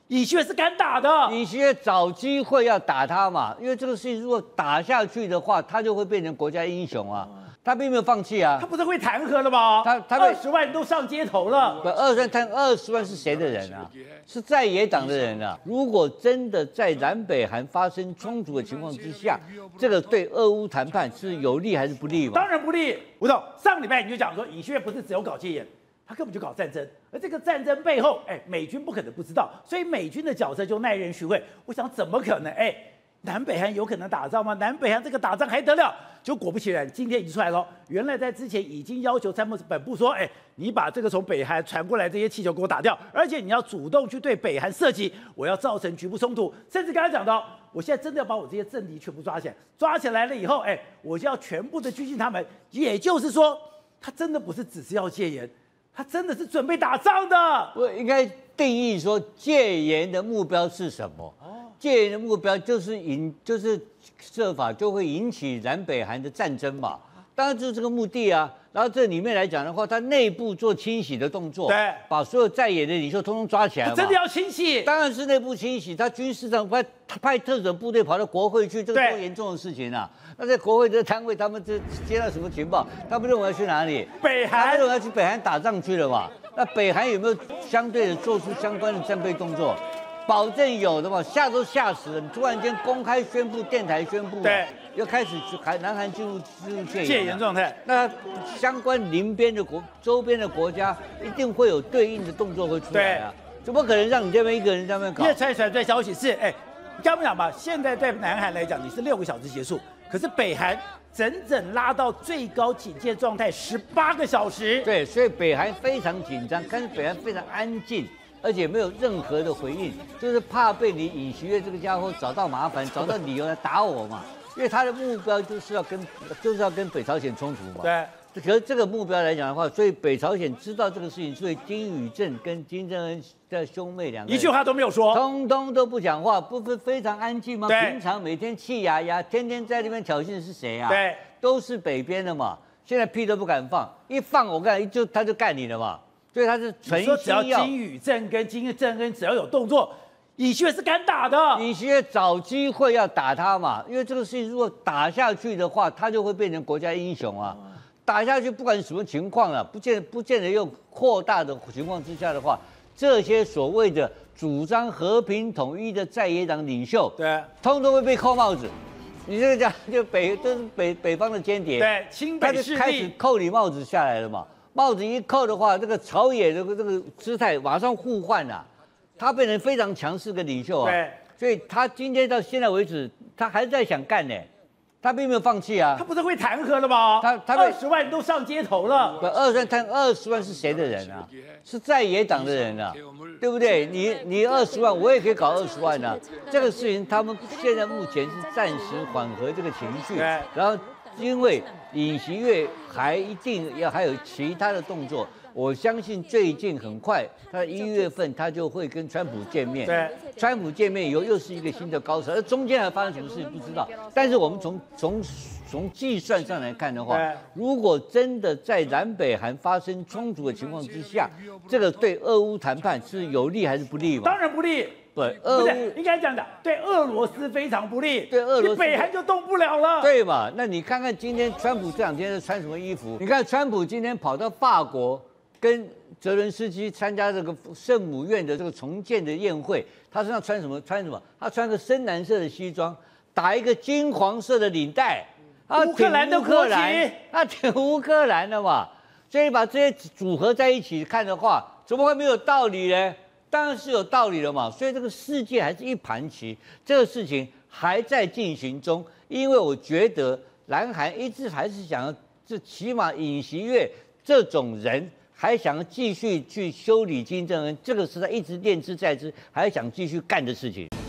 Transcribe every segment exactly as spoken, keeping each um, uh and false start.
尹锡悦是敢打的， 尹锡悦找机会要打他嘛，因为这个事情如果打下去的话，他就会变成国家英雄啊。他并没有放弃啊， 他不是会弹劾的吗？ 他他二十万都上街头了。 不，二十万他二十万是谁的人啊？是在野党的人啊。如果真的在南北韩发生冲突的情况之下，这个对俄乌谈判是有利还是不利嘛？ 当然不利。吴总，上礼拜你就讲说，尹锡悦不是只有搞戒严，他根本就搞战争，而这个战争背后，哎，美军不可能不知道，所以美军的角色就耐人寻味。我想怎么可能？哎，南北韩有可能打仗吗？南北韩这个打仗还得了？就果不其然，今天已经出来了。原来在之前已经要求参谋本部说，哎，你把这个从北韩传过来这些气球给我打掉，而且你要主动去对北韩射击，我要造成局部冲突。甚至刚才讲到，我现在真的要把我这些政敌全部抓起来，抓起来了以后，哎，我就要全部的拘禁他们。也就是说，他真的不是只是要戒严，他真的是准备打仗的。 我应该定义说戒严的目标是什么？戒严的目标就是引，就是设法就会引起南北韩的战争嘛，当然就是这个目的啊。然后这里面来讲的话，他内部做清洗的动作， 对， 把所有在野的领袖通通抓起来嘛。 真的要清洗？ 当然是内部清洗。他军事上派派特种部队跑到国会去，这个多严重的事情啊！那在国会这单位，他们这接到什么情报？他们认为要去哪里？ 北韩， 他们认为要去北韩打仗去了嘛？那北韩有没有相对的做出相关的战备动作？保证有的嘛，吓都吓死了！你突然间公开宣布，电台宣布， 对， 要开始韩南韩进入进入戒严戒严状态。 那相关邻边的国、周边的国家一定会有对应的动作会出来啊！怎么可能让你这边一个人在那边搞？ 越传出来的消息是，哎，刚刚讲吧，现在对南韩来讲，你是六个小时结束，可是北韩整整拉到最高警戒状态十八个小时。 对，所以北韩非常紧张，但是北韩非常安静。而且没有任何的回应，就是怕被你尹锡悦这个家伙找到麻烦，找到理由来打我嘛。因为他的目标就是要跟，就是要跟北朝鲜冲突嘛。 对。 可是这个目标来讲的话，所以北朝鲜知道这个事情，所以金宇镇跟金正恩的兄妹两个人一句话都没有说， 通通都不讲话，不是非常安静吗？ 对。 平常每天气牙牙，天天在那边挑衅的是谁啊？ 对。 都是北边的嘛。现在屁都不敢放，一放我看就他就干你了嘛。所以他是存心要。只要金宇镇跟金正恩只要有动作，尹锡悦是敢打的。 尹锡悦找机会要打他嘛，因为这个事情如果打下去的话，他就会变成国家英雄啊。打下去不管什么情况了，不见不见得又扩大的情况之下的话，这些所谓的主张和平统一的在野党领袖， 对， 通通会被扣帽子。你这个讲就北都是北北方的间谍， 对，清北势力他就开始扣你帽子下来了嘛。帽子一扣的话，这个朝野的这个姿态马上互换啊，他变成非常强势的领袖啊。 对， 所以他今天到现在为止，他还是在想干呢，他并没有放弃啊。 他不是会弹劾的吗？ 他他二十万都上街头了。 不，二十万他二十万是谁的人啊？是在野党的人啊，对不对？你你二十万，我也可以搞二十万啊。这个事情他们现在目前是暂时缓和这个情绪，然后。因为尹锡悦还一定要还有其他的动作，我相信最近很快，他一月份他就会跟川普见面。 对， 川普见面以后又是一个新的高潮，而中间还发生什么事情不知道。但是我们从从从计算上来看的话，如果真的在南北韩发生冲突的情况之下，这个对俄乌谈判是有利还是不利嘛？ 当然不利。 对， 不是应该这样讲，对俄罗斯非常不利， 对俄罗斯北韩就动不了了， 对嘛？那你看看今天川普这两天是穿什么衣服？你看川普今天跑到法国跟泽伦斯基参加这个圣母院的这个重建的宴会，他身上穿什么？穿什么？他穿个深蓝色的西装，打一个金黄色的领带，他乌克兰的国旗， 他挺乌克兰的嘛。所以把这些组合在一起看的话，怎么会没有道理呢？当然是有道理的嘛，所以这个世界还是一盘棋，这个事情还在进行中。因为我觉得南韩一直还是想要，这起码尹锡悦这种人还想要继续去修理金正恩，这个是他一直念之在之，还想继续干的事情。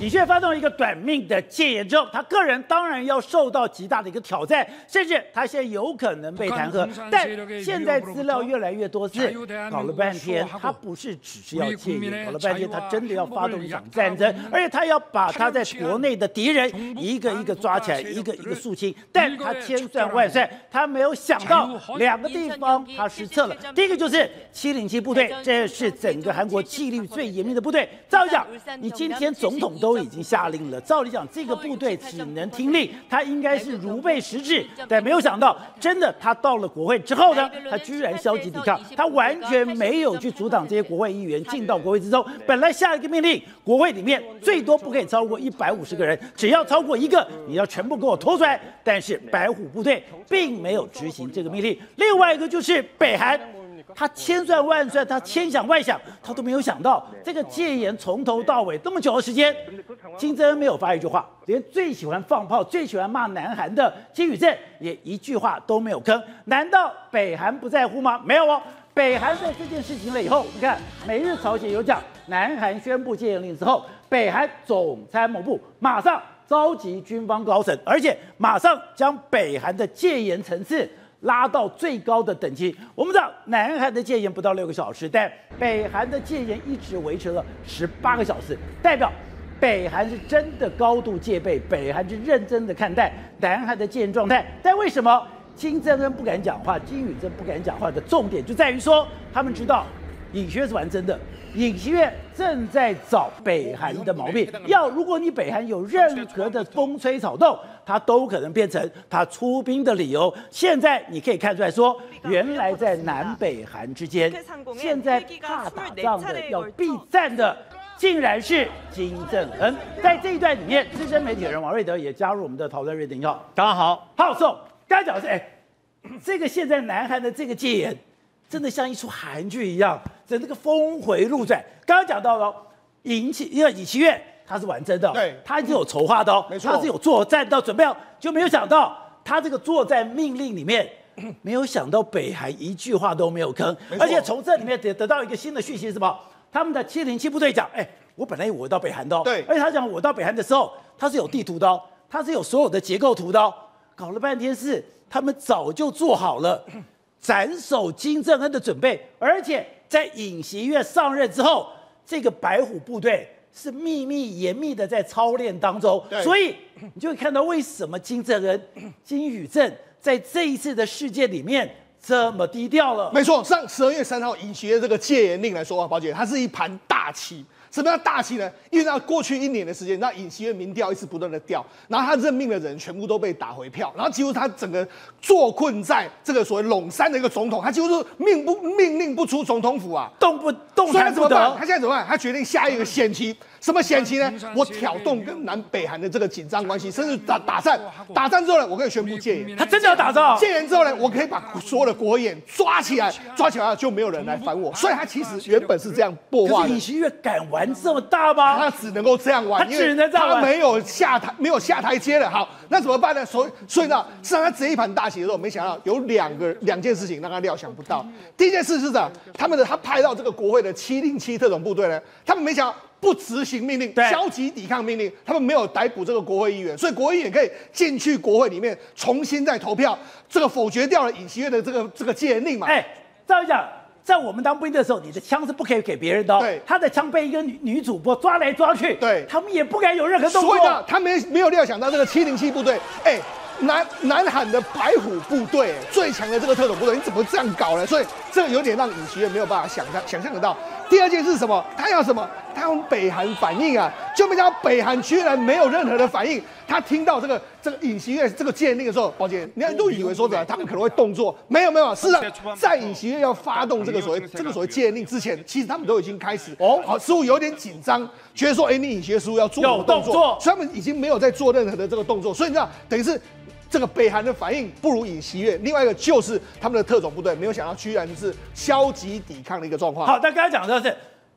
尹锡悦发动了一个短命的戒严之后，他个人当然要受到极大的一个挑战，甚至他现在有可能被弹劾。但现在资料越来越多，是搞了半天，他不是只是要戒严，搞了半天他真的要发动一场战争，而且他要把他在国内的敌人一个一个抓起来，一个一个肃清。但他千算万算，他没有想到两个地方他失策了。第一个就是七零七部队，这是整个韩国纪律最严密的部队。照理讲，你今天总统都已经下令了，照理讲这个部队只能听令，他应该是如备实质。但没有想到，真的他到了国会之后呢，他居然消极抵抗，他完全没有去阻挡这些国会议员进到国会之中。本来下一个命令，国会里面最多不可以超过一百五十个人，只要超过一个，你要全部给我拖出来。但是白虎部队并没有执行这个命令。另外一个就是北韩。他千算万算，他千想万想，他都没有想到这个戒严从头到尾这么久的时间，金正恩没有发一句话，连最喜欢放炮、最喜欢骂南韩的金宇镇也一句话都没有吭。难道北韩不在乎吗？没有哦，北韩在这件事情了以后，你看每日朝鲜有讲，南韩宣布戒严令之后，北韩总参谋部马上召集军方高层，而且马上将北韩的戒严层次拉到最高的等级。我们知道，南韩的戒严不到六个小时，但北韩的戒严一直维持了十八个小时，代表北韩是真的高度戒备，北韩是认真的看待南韩的戒严状态。但为什么金正恩不敢讲话，金宇镇不敢讲话的重点就在于说，他们知道尹锡悦是玩真的。尹锡悦正在找北韩的毛病，要如果你北韩有任何的风吹草动，它都可能变成他出兵的理由。现在你可以看出来说，原来在南北韩之间，现在怕打仗的、要避战的，竟然是金正恩。在这一段里面，资深媒体人王瑞德也加入我们的讨论。瑞德你好， 大家好。 好，宋，刚才讲的是，哎，这个现在南韩的这个戒严，真的像一出韩剧一样，整这个峰回路转。刚刚讲到了尹锡因为尹锡悦他是玩真的， 对， 他是有筹划的哦， 没错， 他是有作战到准备好，就没有想到他这个作战命令里面，没有想到北韩一句话都没有吭，而且从这里面得得到一个新的讯息是什么？他们的七零七部队讲，哎，我本来我到北韩的哦， 对， 而且他讲我到北韩的时候，他是有地图的哦，他是有所有的结构图的哦，搞了半天是他们早就做好了斩首金正恩的准备，而且在尹锡悦上任之后，这个白虎部队是秘密严密的在操练当中，所以你就会看到为什么金正恩、金宇镇在这一次的事件里面这么低调了。 没错，上十二月三号尹锡悦这个戒严令来说啊，宝姐，它是一盘大棋。什么叫大棋呢？因为那过去一年的时间，那尹锡悦民调一直不断的掉，然后他任命的人全部都被打回票，然后几乎他整个坐困在这个所谓陇山的一个总统，他几乎是命不命令不出总统府啊， 动不动弹不得。 他现在怎么办？他决定下一个险棋。什么险棋呢？我挑动跟南北韩的这个紧张关系，甚至打打战，打战之后呢，我可以宣布戒严。 他真的要打仗？ 戒严之后呢，我可以把所有的国会议员抓起来，抓起来就没有人来烦我。所以他其实原本是这样擘画的。 可是尹锡悦敢玩这么大吗？ 他只能够这样玩， 他只能这样玩， 他没有下台，没有下台阶了。好，那怎么办呢？所以，所以呢，实际上他这一盘大棋的时候，没想到有两个两件事情让他料想不到。第一件事是这样，他们的他派到这个国会的七零七特种部队呢，他们没想到。不执行命令，消极抵抗命令，他们没有逮捕这个国会议员，所以国会议员可以进去国会里面重新再投票，这个否决掉了尹锡悦的这个这个戒严令嘛。 哎，照理讲，在我们当兵的时候，你的枪是不可以给别人的、哦。 对， 他的枪被一个女女主播抓来抓去， 对， 他们也不敢有任何动作。 所以呢，他没没有料想到这个七零七部队，哎。南南韩的白虎部队最强的这个特种部队，你怎么这样搞呢？所以这个有点让尹锡悦没有办法想象想象得到。第二件事是什么？他要什么？他用北韩反应啊，就没想到北韩居然没有任何的反应。他听到这个这个尹锡悦这个戒严令的时候，宝姐，你看都以为说着他们可能会动作，没有没有，事实上在尹锡悦要发动这个所谓这个所谓戒严令之前，其实他们都已经开始哦，好似乎有点紧张，觉得说，哎，你尹锡悦似乎要做有动作， 所以他们已经没有在做任何的这个动作，所以你知道，等于是。这个北韩的反应不如尹锡悦，另外一个就是他们的特种部队没有想到居然是消极抵抗的一个状况。 好，但刚才讲的是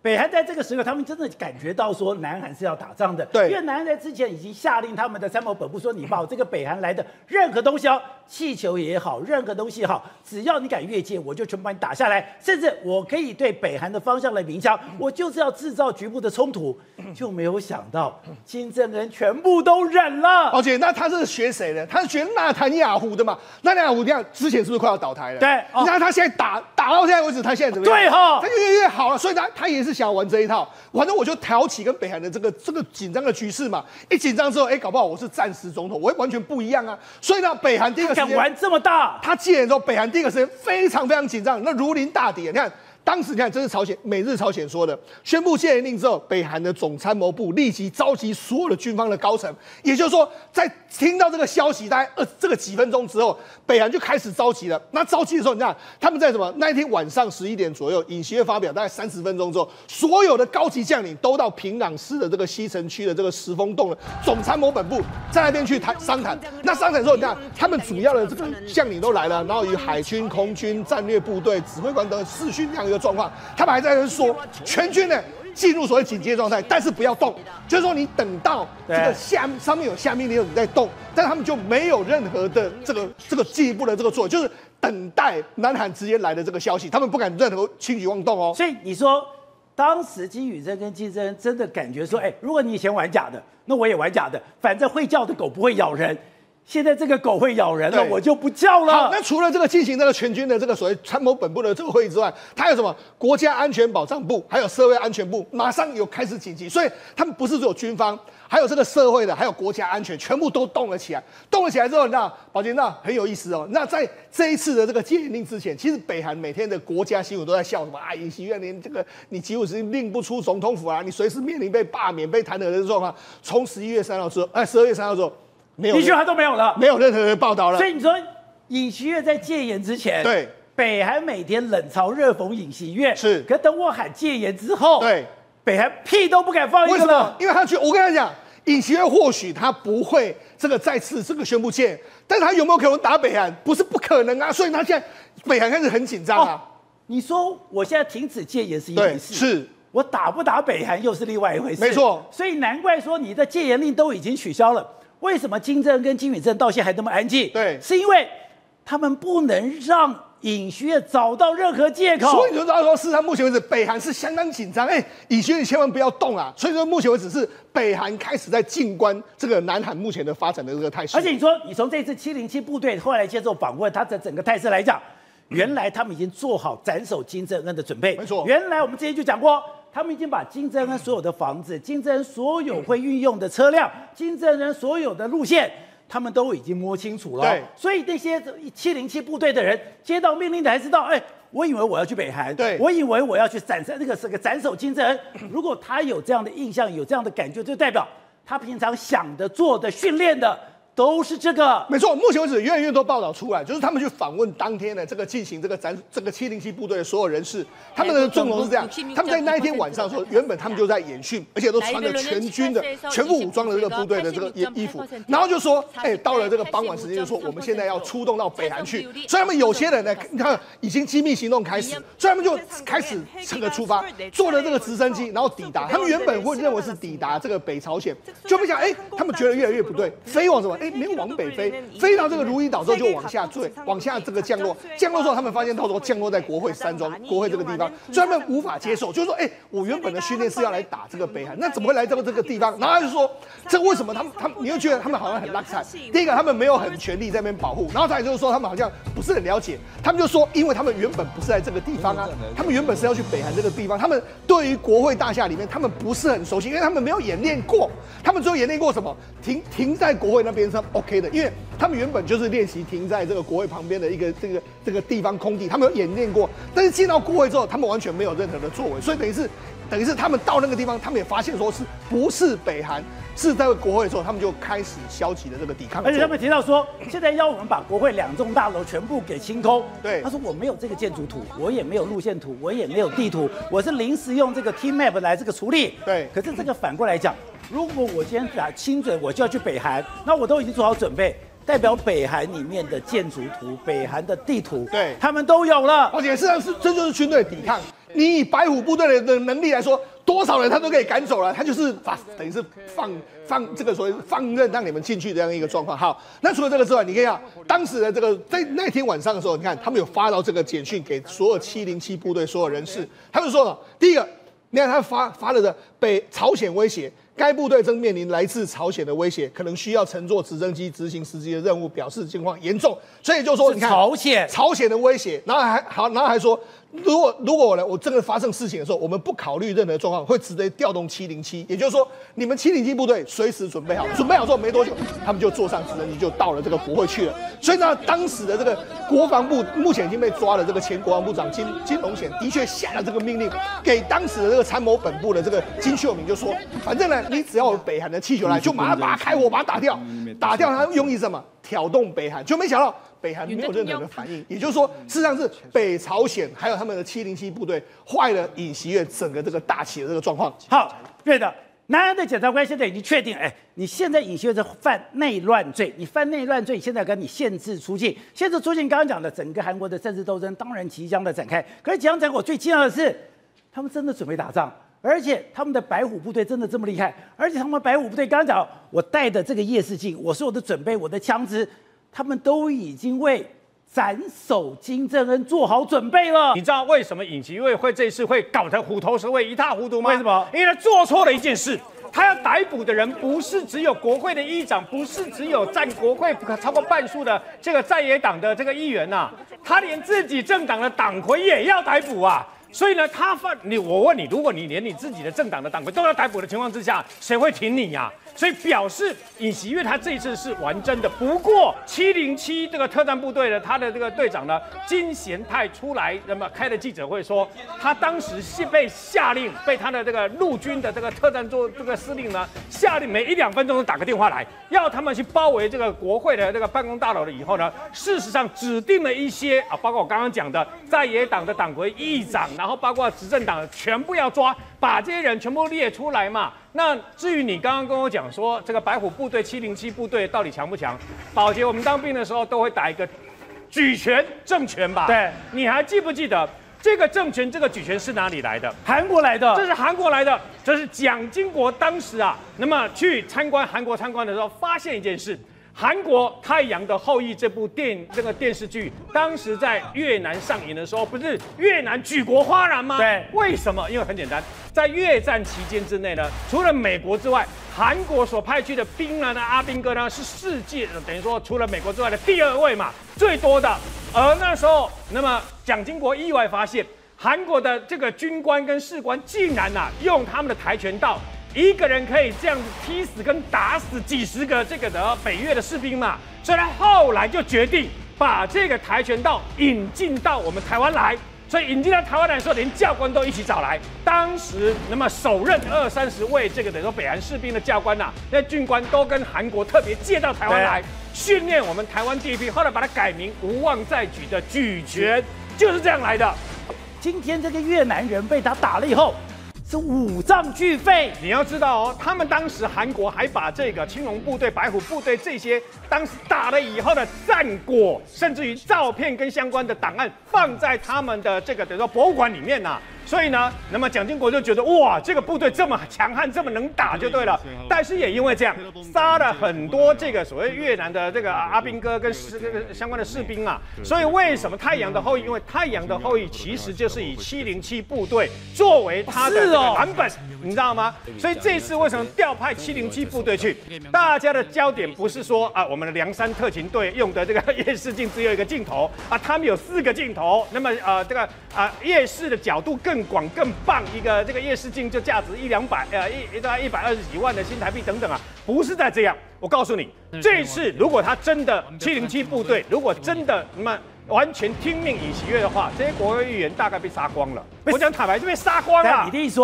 北韩在这个时候，他们真的感觉到说南韩是要打仗的， 对， 因为南韩在之前已经下令他们的参谋本部说，你把我这个北韩来的任何东西哦，气球也好，任何东西也好，只要你敢越界，我就全部把你打下来，甚至我可以对北韩的方向来鸣枪，我就是要制造局部的冲突，就没有想到金正恩全部都忍了。 而且那他是学谁的？他是学纳坦雅胡的嘛？纳坦雅胡你看之前是不是快要倒台了？ 对， 哦、你看他现在打打到现在为止，他现在怎么样？ 对哈、哦， 他就越来越好了，所以他他也是想要玩这一套，反正我就挑起跟北韩的这个这个紧张的局势嘛。一紧张之后，哎，搞不好我是战时总统，我会完全不一样啊。所以呢，北韩第一个时间敢玩这么大， 他戒严之后，北韩第一个时间非常非常紧张，那如临大敌。你看。当时你看，这是朝鲜美日朝鲜说的，宣布戒严令之后，北韩的总参谋部立即召集所有的军方的高层，也就是说，在听到这个消息大概二这个几分钟之后，北韩就开始召集了。那召集的时候，你看他们在什么？那一天晚上十一点左右，尹锡悦发表大概三十分钟之后，所有的高级将领都到平壤市的这个西城区的这个石峰洞的总参谋本部，在那边去谈商谈。那商谈之后，你看他们主要的这个将领都来了，然后与海军、空军、战略部队、指挥官等视讯这样一个状况，他们还在那说全军呢进入所谓警戒状态，但是不要动，就是说你等到这个下上面有下命令你再动，但他们就没有任何的这个这个进一步的这个做，就是等待南韩直接来的这个消息，他们不敢任何轻举妄动哦。 所以你说当时金宇镇跟金正恩真的感觉说，哎，如果你以前玩假的，那我也玩假的，反正会叫的狗不会咬人。现在这个狗会咬人了，我就不叫了。 好，那除了这个进行这个全军的这个所谓参谋本部的这个会议之外，他有什么国家安全保障部，还有社会安全部，马上有开始紧急，所以他们不是只有军方，还有这个社会的，还有国家安全，全部都动了起来。动了起来之后，那宝杰那很有意思哦。那在这一次的这个戒严令之前，其实北韩每天的国家新闻都在笑什么啊，尹锡悦连这个你几乎是令不出总统府啊，你随时面临被罢免、被弹劾的状况。从十一月三号之后，哎，十二月三号之后。没有一句话都没有了， 没有任何的报道了。 所以你说尹锡悦在戒严之前， 对北韩每天冷嘲热讽尹锡悦， 是。 可等我喊戒严之后， 对北韩屁都不敢放一个了。 为什么？因为他觉得，我跟他讲，尹锡悦或许他不会这个再次这个宣布戒严，但是他有没有可能打北韩？不是不可能啊。所以他现在北韩开始很紧张啊、哦。 你说我现在停止戒严是一回事， 是。 我打不打北韩又是另外一回事。 没错。 所以难怪说你的戒严令都已经取消了。为什么金正恩跟金宇镇到现在还那么安静？ 对， 是因为他们不能让尹锡悦找到任何借口。 所以你就知道说，事实上目前为止，北韩是相当紧张。哎，尹锡悦你千万不要动啊！所以说，目前为止是北韩开始在静观这个南韩目前的发展的这个态势。 而且你说，你从这次七零七部队后来接受访问，他的整个态势来讲，原来他们已经做好斩首金正恩的准备。 没错， 原来我们之前就讲过。他们已经把金正恩所有的房子、金正恩所有会运用的车辆、金正恩所有的路线，他们都已经摸清楚了。 对， 所以那些七零七部队的人接到命令的，还知道，哎，我以为我要去北韩， 对， 我以为我要去斩杀那个是个斩首金正恩。如果他有这样的印象、有这样的感觉，就代表他平常想的、做的、训练的。都是这个， 没错。目前为止，越来越多报道出来，就是他们去访问当天的这个进行这个斩这个七零七部队的所有人士，他们的阵容是这样：他们在那一天晚上说，原本他们就在演训，而且都穿着全军的、全副武装的这个部队的这个衣服，然后就说，哎，到了这个傍晚时间，就说我们现在要出动到北韩去。所以他们有些人呢，你看已经机密行动开始，所以他们就开始这个出发，坐了这个直升机，然后抵达。他们原本会认为是抵达这个北朝鲜，就没想，哎，他们觉得越来越不对，飞往什么？哎，没有往北飞，飞到这个如意岛之后就往下坠，往下这个降落。降落之后，他们发现到时候降落在国会山庄、国会这个地方，所以他们无法接受，就是说，哎，我原本的训练是要来打这个北韩，那怎么会来这个这个地方？然后他就说，这为什么他们他们，你又觉得他们好像很拉惨？第一个，他们没有很全力在那边保护，然后再来就是说，他们好像不是很了解。他们就说，因为他们原本不是在这个地方啊，他们原本是要去北韩这个地方，他们对于国会大厦里面，他们不是很熟悉，因为他们没有演练过。他们只有演练过什么？停停在国会那边是 OK 的，因为他们原本就是练习停在这个国会旁边的一个这个这个地方空地，他们有演练过。但是进到国会之后，他们完全没有任何的作为，所以等于是等于是他们到那个地方，他们也发现说是不是北韩。是在国会的时候，他们就开始消极的这个抵抗， 而且他们提到说，现在要我们把国会两栋大楼全部给清空。 对， 他说我没有这个建筑图，我也没有路线图，我也没有地图，我是临时用这个 T map 来这个处理。 对， 可是这个反过来讲，如果我今天打亲嘴，我就要去北韩，那我都已经做好准备。代表北韩里面的建筑图、北韩的地图， 对， 他们都有了。 而且事实上是这就是军队抵抗。 你以白虎部队的能力来说，多少人他都可以赶走了，他就是把等于是放放这个所谓放任让你们进去这样一个状况。好，那除了这个之外，你可以看当时的这个在那天晚上的时候，你看他们有发到这个简讯给所有七零七部队所有人士，他们说了，第一个，你看他发发了的北朝鲜威胁。该部队正面临来自朝鲜的威胁，可能需要乘坐直升机执行实际的任务，表示情况严重。所以就说，你看朝鲜朝鲜的威胁，然后还好，然后还说，如果如果呢，我真的发生事情的时候，我们不考虑任何状况，会直接调动七零七，也就是说，你们七零七部队随时准备好，准备好之后没多久，他们就坐上直升机就到了这个国会去了。所以呢，当时的这个国防部目前已经被抓了，这个前国防部长金金荣显的确下了这个命令，给当时的这个参谋本部的这个金秀明就说，反正呢。你只要有北韩的气球来，就马上把它开火，把它打掉，打掉它用意什么？挑动北韩，就没想到北韩没有任何的反应。也就是说，事实上是北朝鲜还有他们的七零七部队坏了尹锡悦整个这个大旗的这个状况。 好，对的。南韩的检察官现在已经确定，哎，你现在尹锡悦是犯内乱罪，你犯内乱罪，现在跟你限制出境，限制出境。刚刚讲的整个韩国的政治斗争当然即将的展开，可是即将展开，我最惊讶的是，他们真的准备打仗。而且他们的白虎部队真的这么厉害，而且他们白虎部队刚刚讲，我带的这个夜视镜，我所有的准备，我的枪支，他们都已经为斩首金正恩做好准备了。 你知道为什么尹锡悦会这次会搞得虎头蛇尾、一塌糊涂吗？ 为什么？ 因为他做错了一件事。他要逮捕的人不是只有国会的议长，不是只有占国会超过半数的这个在野党的这个议员呐、啊，他连自己政党的党魁也要逮捕啊。所以呢，他犯你，我问你，如果你连你自己的政党的党魁都要逮捕的情况之下，谁会挺你呀、啊？所以表示尹锡悦他这一次是玩真的。不过七零七这个特战部队的他的这个队长呢金贤泰出来，那么开了记者会说，他当时是被下令，被他的这个陆军的这个特战做这个司令呢下令，每一两分钟都打个电话来，要他们去包围这个国会的这个办公大楼了以后呢，事实上指定了一些啊，包括我刚刚讲的在野党的党魁议长，然后包括执政党全部要抓，把这些人全部列出来嘛。那至于你刚刚跟我讲说这个白虎部队、七零七部队到底强不强？宝杰，我们当兵的时候都会打一个举拳政权吧？ 对， 你还记不记得这个政权、这个举权是哪里来的？ 韩国来的， 这是韩国来的。这是蒋经国当时啊，那么去参观韩国参观的时候，发现一件事。韩国《太阳的后裔》这部电这个电视剧，当时在越南上映的时候，不是越南举国哗然吗？ 对， 为什么？因为很简单，在越战期间之内呢，除了美国之外，韩国所派去的兵呢，阿兵哥呢，是世界等于说除了美国之外的第二位嘛，最多的。而那时候，那么蒋经国意外发现，韩国的这个军官跟士官竟然啊，用他们的跆拳道。一个人可以这样子踢死跟打死几十个这个的北越的士兵嘛，所以他后来就决定把这个跆拳道引进到我们台湾来。所以引进到台湾来的时候，连教官都一起找来。当时那么首任二三十位这个等于说北韩士兵的教官呐、啊，那军官都跟韩国特别借到台湾来训练我们台湾第一批，后来把它改名无望再举的举拳，就是这样来的。 今天这个越南人被他打了以后。是五脏俱废。 你要知道哦，他们当时韩国还把这个青龙部队、白虎部队这些当时打了以后的战果，甚至于照片跟相关的档案放在他们的这个等于说博物馆里面呐、啊。所以呢，那么蒋经国就觉得哇，这个部队这么强悍，这么能打就对了。但是也因为这样，杀了很多这个所谓越南的这个阿兵哥跟士相关的士兵啊。所以为什么太阳的后裔？因为太阳的后裔其实就是以七零七部队作为他的这个蓝本，你知道吗？所以这次为什么调派七零七部队去？大家的焦点不是说啊，我们的梁山特勤队用的这个夜视镜只有一个镜头啊，他们有四个镜头。那么呃，这个啊夜视的角度更更广更棒，一个这个夜视镜就价值一两百呃一大概一百二十几万的新台币等等啊，不是在这样。我告诉你，这次如果他真的七零七部队，如果真的那么完全听命尹锡悦的话，这些国会议员大概被杀光了。我讲坦白就被杀光了。 你的意思说，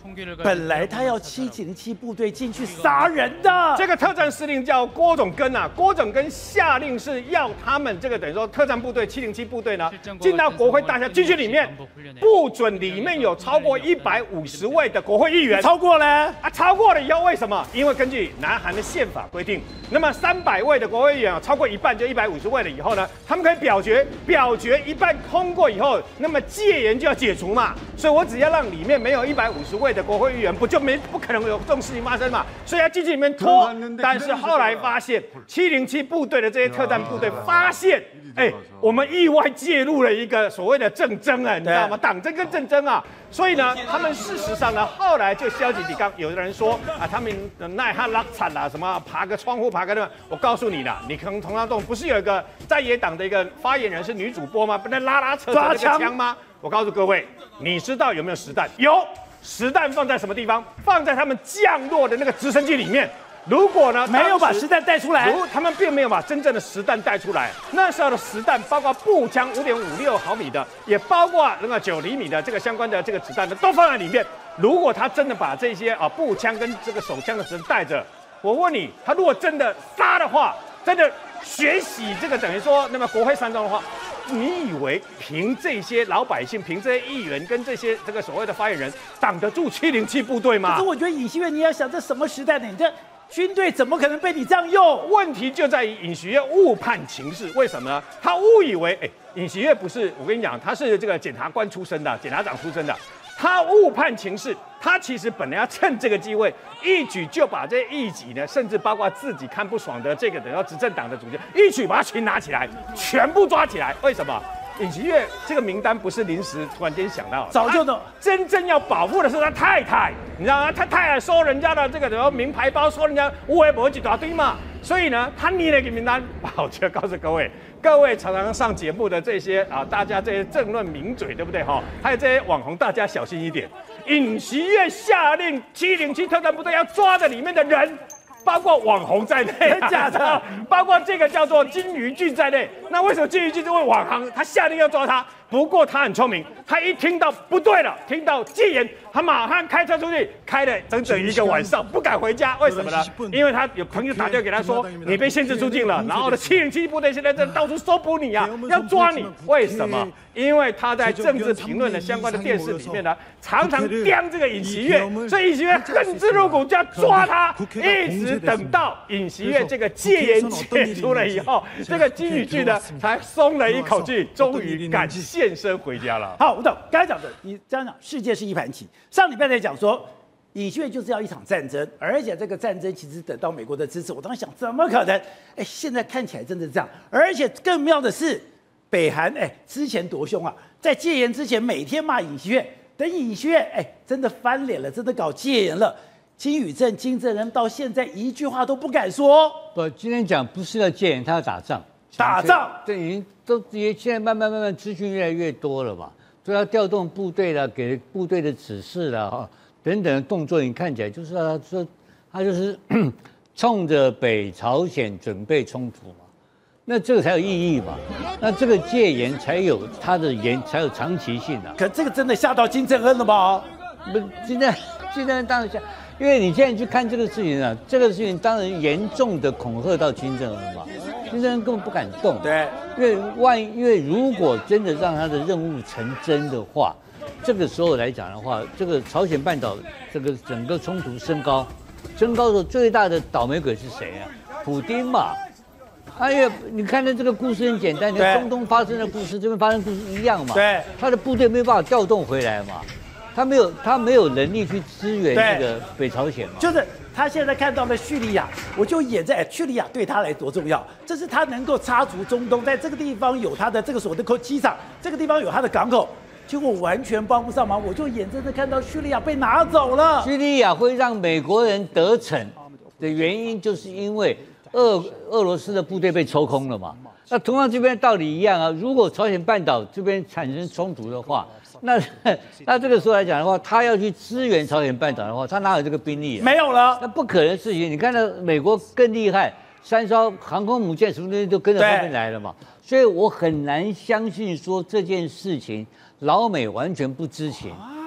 本来他要七零七部队进去杀人的。 这个特战司令叫郭总根啊，郭总根下令是要他们这个等于说特战部队七零七部队呢进到国会大厦进去里面，不准里面有超过一百五十位的国会议员。 超过了啊，超过了以后为什么？因为根据南韩的宪法规定，那么三百位的国会议员啊，超过一半就一百五十位了以后呢，他们可以表决，表决一半通过以后，那么戒严就要解除嘛。所以我只要让里面没有一百五十位的国会议员，不就没不可能有这种事情发生嘛？所以要进去里面拖。但是后来发现七零七部队的这些特战部队发现，哎，我们意外介入了一个所谓的政争啊，你知道吗？党争跟政争啊。所以呢，他们事实上呢，后来就消极抵抗。有的人说啊，他们奈哈拉惨啦，什么爬个窗户，爬个那个。我告诉你啦，你可能同样动，不是有一个在野党的一个发言人是女主播吗？不能拉拉扯扯那个枪吗？我告诉各位，你知道有没有实弹？有，实弹放在什么地方？放在他们降落的那个直升机里面。如果呢没有把实弹带出来， 如他们并没有把真正的实弹带出来。那时候的实弹包括步枪五点五六毫米的，也包括那个九厘米的这个相关的这个子弹的，都放在里面。如果他真的把这些啊步枪跟这个手枪的子弹带着，我问你，他如果真的杀的话，真的学习这个等于说那么国会山庄的话，你以为凭这些老百姓、凭这些议员跟这些这个所谓的发言人挡得住七零七部队吗？ 可是我觉得尹锡悦，你要想这什么时代呢？你这军队怎么可能被你这样用？ 问题就在于尹锡悦误判情势，为什么呢？他误以为，哎，尹锡悦不是，我跟你讲，他是这个检察官出身的，检察长出身的，他误判情势，他其实本来要趁这个机会，一举就把这些异己呢，甚至包括自己看不爽的这个等于执政党的主席，一举把他群拿起来，全部抓起来。为什么？尹锡悦这个名单不是临时突然间想到的， 早就懂。 真正要保护的是他太太，你知道吗？他太太收人家的这个什么名牌包，收人家乌龟脖一大堆嘛，所以呢，他拟了一个名单。我就告诉各位，各位常常上节目的这些啊，大家这些政论名嘴，对不对哈？还有这些网红，大家小心一点。尹锡悦下令七零七特战部队要抓的里面的人，包括网红在内、啊， 假的， 包括这个叫做金鱼俊在内。那为什么金鱼俊这位网红他下令要抓他？不过他很聪明，他一听到不对了，听到戒严，他马上开车出去，开了整整一个晚上，不敢回家。为什么呢？因为他有朋友打电话给他说，你被限制出境了，然后呢，七零七部队现在在到处搜捕你啊，要抓你。为什么？因为他在政治评论的相关的电视里面呢，常常刁这个尹锡悦，所以尹锡悦恨之入骨，就要抓他，一直等到尹锡悦这个戒严解除了以后，这个金宇俊呢才松了一口气，终于敢现身回家了。 好，吴董刚才讲的，你这样讲，世界是一盘棋。上礼拜在讲说，尹锡悦就是要一场战争，而且这个战争其实得到美国的支持。我当时想，怎么可能？哎，现在看起来真的是这样，而且更妙的是。北韩哎，之前多凶啊！在戒严之前，每天骂尹锡悦，等尹锡悦哎，真的翻脸了，真的搞戒严了。金宇镇、金正恩到现在一句话都不敢说。 不，今天讲不是要戒严，他要打仗。 打仗， 这已经都也现在慢慢慢慢资讯越来越多了嘛，所以要调动部队了，给部队的指示了哈，等等的动作，你看起来就是他说他就是冲着北朝鲜准备冲突嘛。那这个才有意义嘛？那这个戒严才有它的严，才有长期性啊。 可这个真的吓到金正恩了吗？ 不，金正金正恩当然吓，因为你现在去看这个事情啊，这个事情当然严重的恐吓到金正恩嘛。金正恩根本不敢动， 对， 因为万一，因为如果真的让他的任务成真的话，这个时候来讲的话，这个朝鲜半岛这个整个冲突升高，升高的最大的倒霉鬼是谁啊？普丁嘛。啊，因为你看的这个故事很简单，你中东发生的故事，这边发生的故事一样嘛。 对， 他的部队没有办法调动回来嘛，他没有他没有能力去支援这个北朝鲜嘛。 就是他现在看到的叙利亚，我就演在叙利亚对他来多重要，这是他能够插足中东，在这个地方有他的这个所谓的机场，这个地方有他的港口。结果完全帮不上忙，我就眼睁睁看到叙利亚被拿走了。 叙利亚会让美国人得逞的原因，就是因为。俄俄罗斯的部队被抽空了嘛？那同样这边道理一样啊。如果朝鲜半岛这边产生冲突的话，那那这个时候来讲的话，他要去支援朝鲜半岛的话，他哪有这个兵力啊？ 没有了， 那不可能的事情。你看到美国更厉害，三艘航空母舰什么东西都跟着后面来了嘛。所以我很难相信说这件事情老美完全不知情。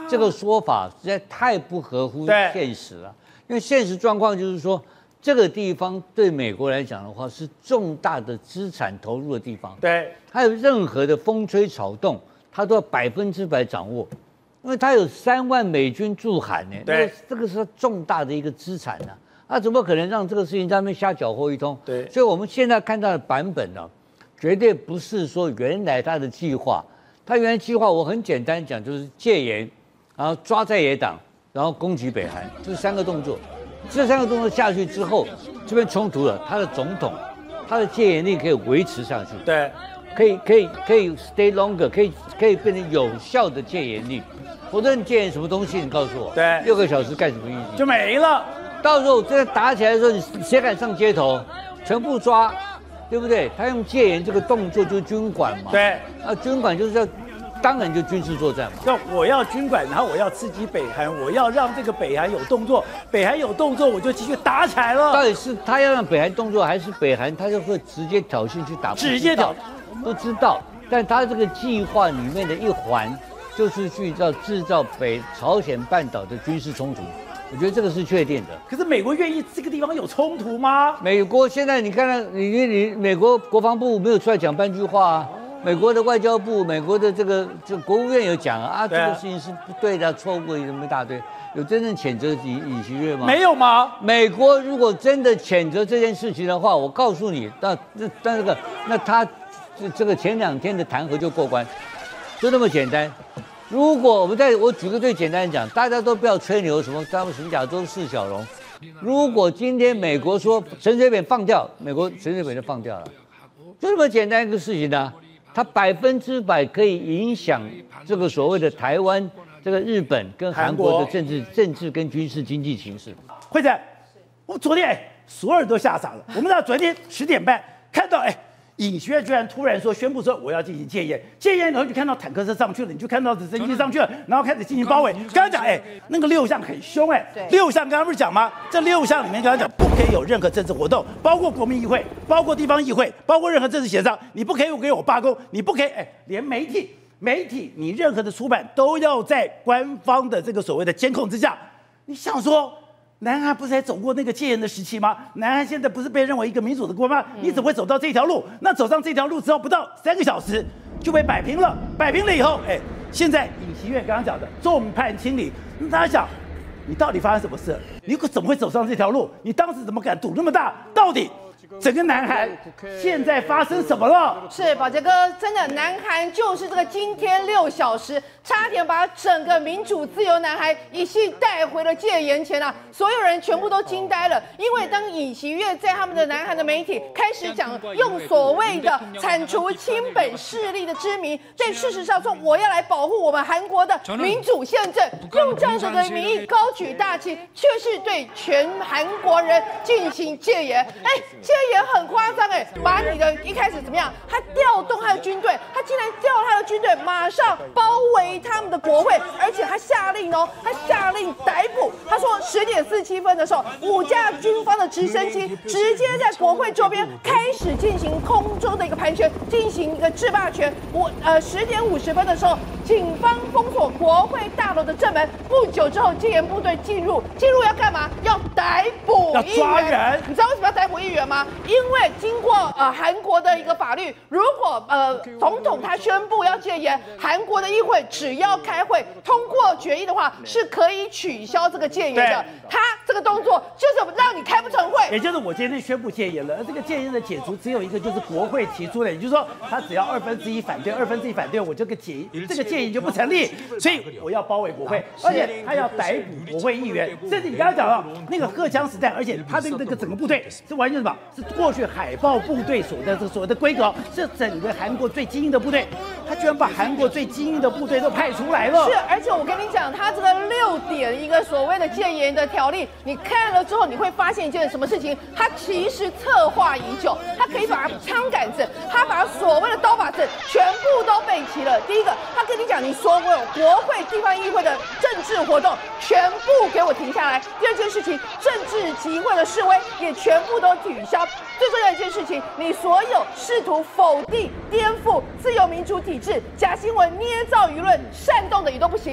这个说法实在太不合乎现实了。因为现实状况就是说，这个地方对美国来讲的话，是重大的资产投入的地方。 对， 还有任何的风吹草动，它都要百分之百掌握，因为它有三万美军驻韩呢。 对， 这个是重大的一个资产呢、啊。啊，怎么可能让这个事情在那边瞎搅和一通？ 对， 所以我们现在看到的版本呢、啊，绝对不是说原来他的计划。他原来计划我很简单讲，就是戒严，然后抓在野党，然后攻击北韩，这三个动作。这三个动作下去之后，这边冲突了，他的总统，他的戒严令可以维持上去。 对， 可以可以可以 stay longer， 可以可以变成有效的戒严令。否则你戒严什么东西？你告诉我。 对， 六个小时干什么意义？ 就没了。 到时候真的打起来的时候，你谁敢上街头？全部抓，对不对？他用戒严这个动作就是军管嘛。 对， 啊，军管就是要，当然就军事作战嘛。 那我要军管，然后我要刺激北韩，我要让这个北韩有动作，北韩有动作，我就继续打起来了。 到底是他要让北韩动作，还是北韩他就会直接挑衅去打？ 直接挑， 不知道。但他这个计划里面的一环，就是去造制造北朝鲜半岛的军事冲突。我觉得这个是确定的。 可是美国愿意这个地方有冲突吗？ 美国现在你看到你你你美国国防部没有出来讲半句话啊。美国的外交部、美国的这个就国务院有讲啊，啊这个事情是不对的，错误什么一大堆，有真正谴责尹尹锡悦吗？ 没有吗？ 美国如果真的谴责这件事情的话，我告诉你，那那那这个那他这这个前两天的弹劾就过关，就那么简单。如果我们在我举个最简单的讲，大家都不要吹牛什么他们沈甲洲四小龙。如果今天美国说陈水扁放掉，美国陈水扁就放掉了，就这么简单一个事情呢、啊。它百分之百可以影响这个所谓的台湾、这个日本跟韩国的政治、政治跟军事经济形势。 会长，我昨天哎，所有人都吓傻了。我们知道昨天十点半看到哎，尹锡悦居然突然说宣布说我要进行戒严，戒严然后就看到坦克车上去了，你就看到直升机上去了，然后开始进行包围。刚刚讲哎，那个六项很凶哎，六项刚刚不是讲吗？这六项里面刚刚讲不可以有任何政治活动，包括国民议会，包括地方议会，包括任何政治协商，你不可以给我罢工，你不可以哎，连媒体媒体你任何的出版都要在官方的这个所谓的监控之下。你想说？南韩不是还走过那个戒严的时期吗？南韩现在不是被认为一个民主的国家吗？你怎么会走到这条路？那走上这条路之后，不到三个小时就被摆平了。摆平了以后，哎，现在尹锡悦刚刚讲的众叛亲离，那大家想，你到底发生什么事？你怎么会走上这条路？你当时怎么敢赌那么大？到底整个南韩现在发生什么了？ 是宝杰哥，真的，南韩就是这个今天六小时，差点把整个民主自由南韩一系带回了戒严前啊！所有人全部都惊呆了，因为当尹锡悦在他们的南韩的媒体开始讲用所谓的铲除亲北势力的之名，在事实上说我要来保护我们韩国的民主宪政，用这样子的名义高举大旗，却是对全韩国人进行戒严。哎，戒严很夸张哎，把你的一开始怎么样？他调动他的军队，他竟然调他的军队马上包围他们的国会，而且他下令哦，他下令逮捕。他说十点四十七分的时候，五架军方的直升机直接在国会周边开始进行空中的一个盘旋，进行一个制霸权。我呃十点五十分的时候，警方封锁国会大楼的正门。不久之后，戒严部队进入，进入要干嘛？要逮捕要议抓人。 你知道为什么要逮捕议员吗？因为经过呃韩国的一个法律，如果呃总统他宣布要戒严，韩国的议会只要开会通过决议的话，是可以取消这个戒严的。他这个动作就是让你开不成会， 也就是我今天宣布戒严了，而这个戒严的解除只有一个，就是国会提出的，也就是说他只要二分之一反对，二分之一反对，我这个解这个戒严就不成立，所以我要包围国会，而且他要逮捕国会议员，甚至你刚刚讲到那个荷枪实弹，而且他的那个整个部队是完全什么？是过去海豹部队所的这所谓的规格，是整个韩国最精英的部队，他居然把韩国最精英的部队都派出来了。 是，而且我跟你讲，他这个六点一个所谓的戒严的条例，你看了之后，你会发现一件什么事情？他其实策划已久，他可以把枪杆子，他把所谓的刀把子全部都备齐了。第一个，他跟你讲，你所有国会、地方议会的政治活动全部给我停下来。第二件事情，政治集会的示威也全部都取消。最重要的一件事情，你所有试图否定、颠覆自由民主体制、假新闻、捏造舆论、煽动的也都不行。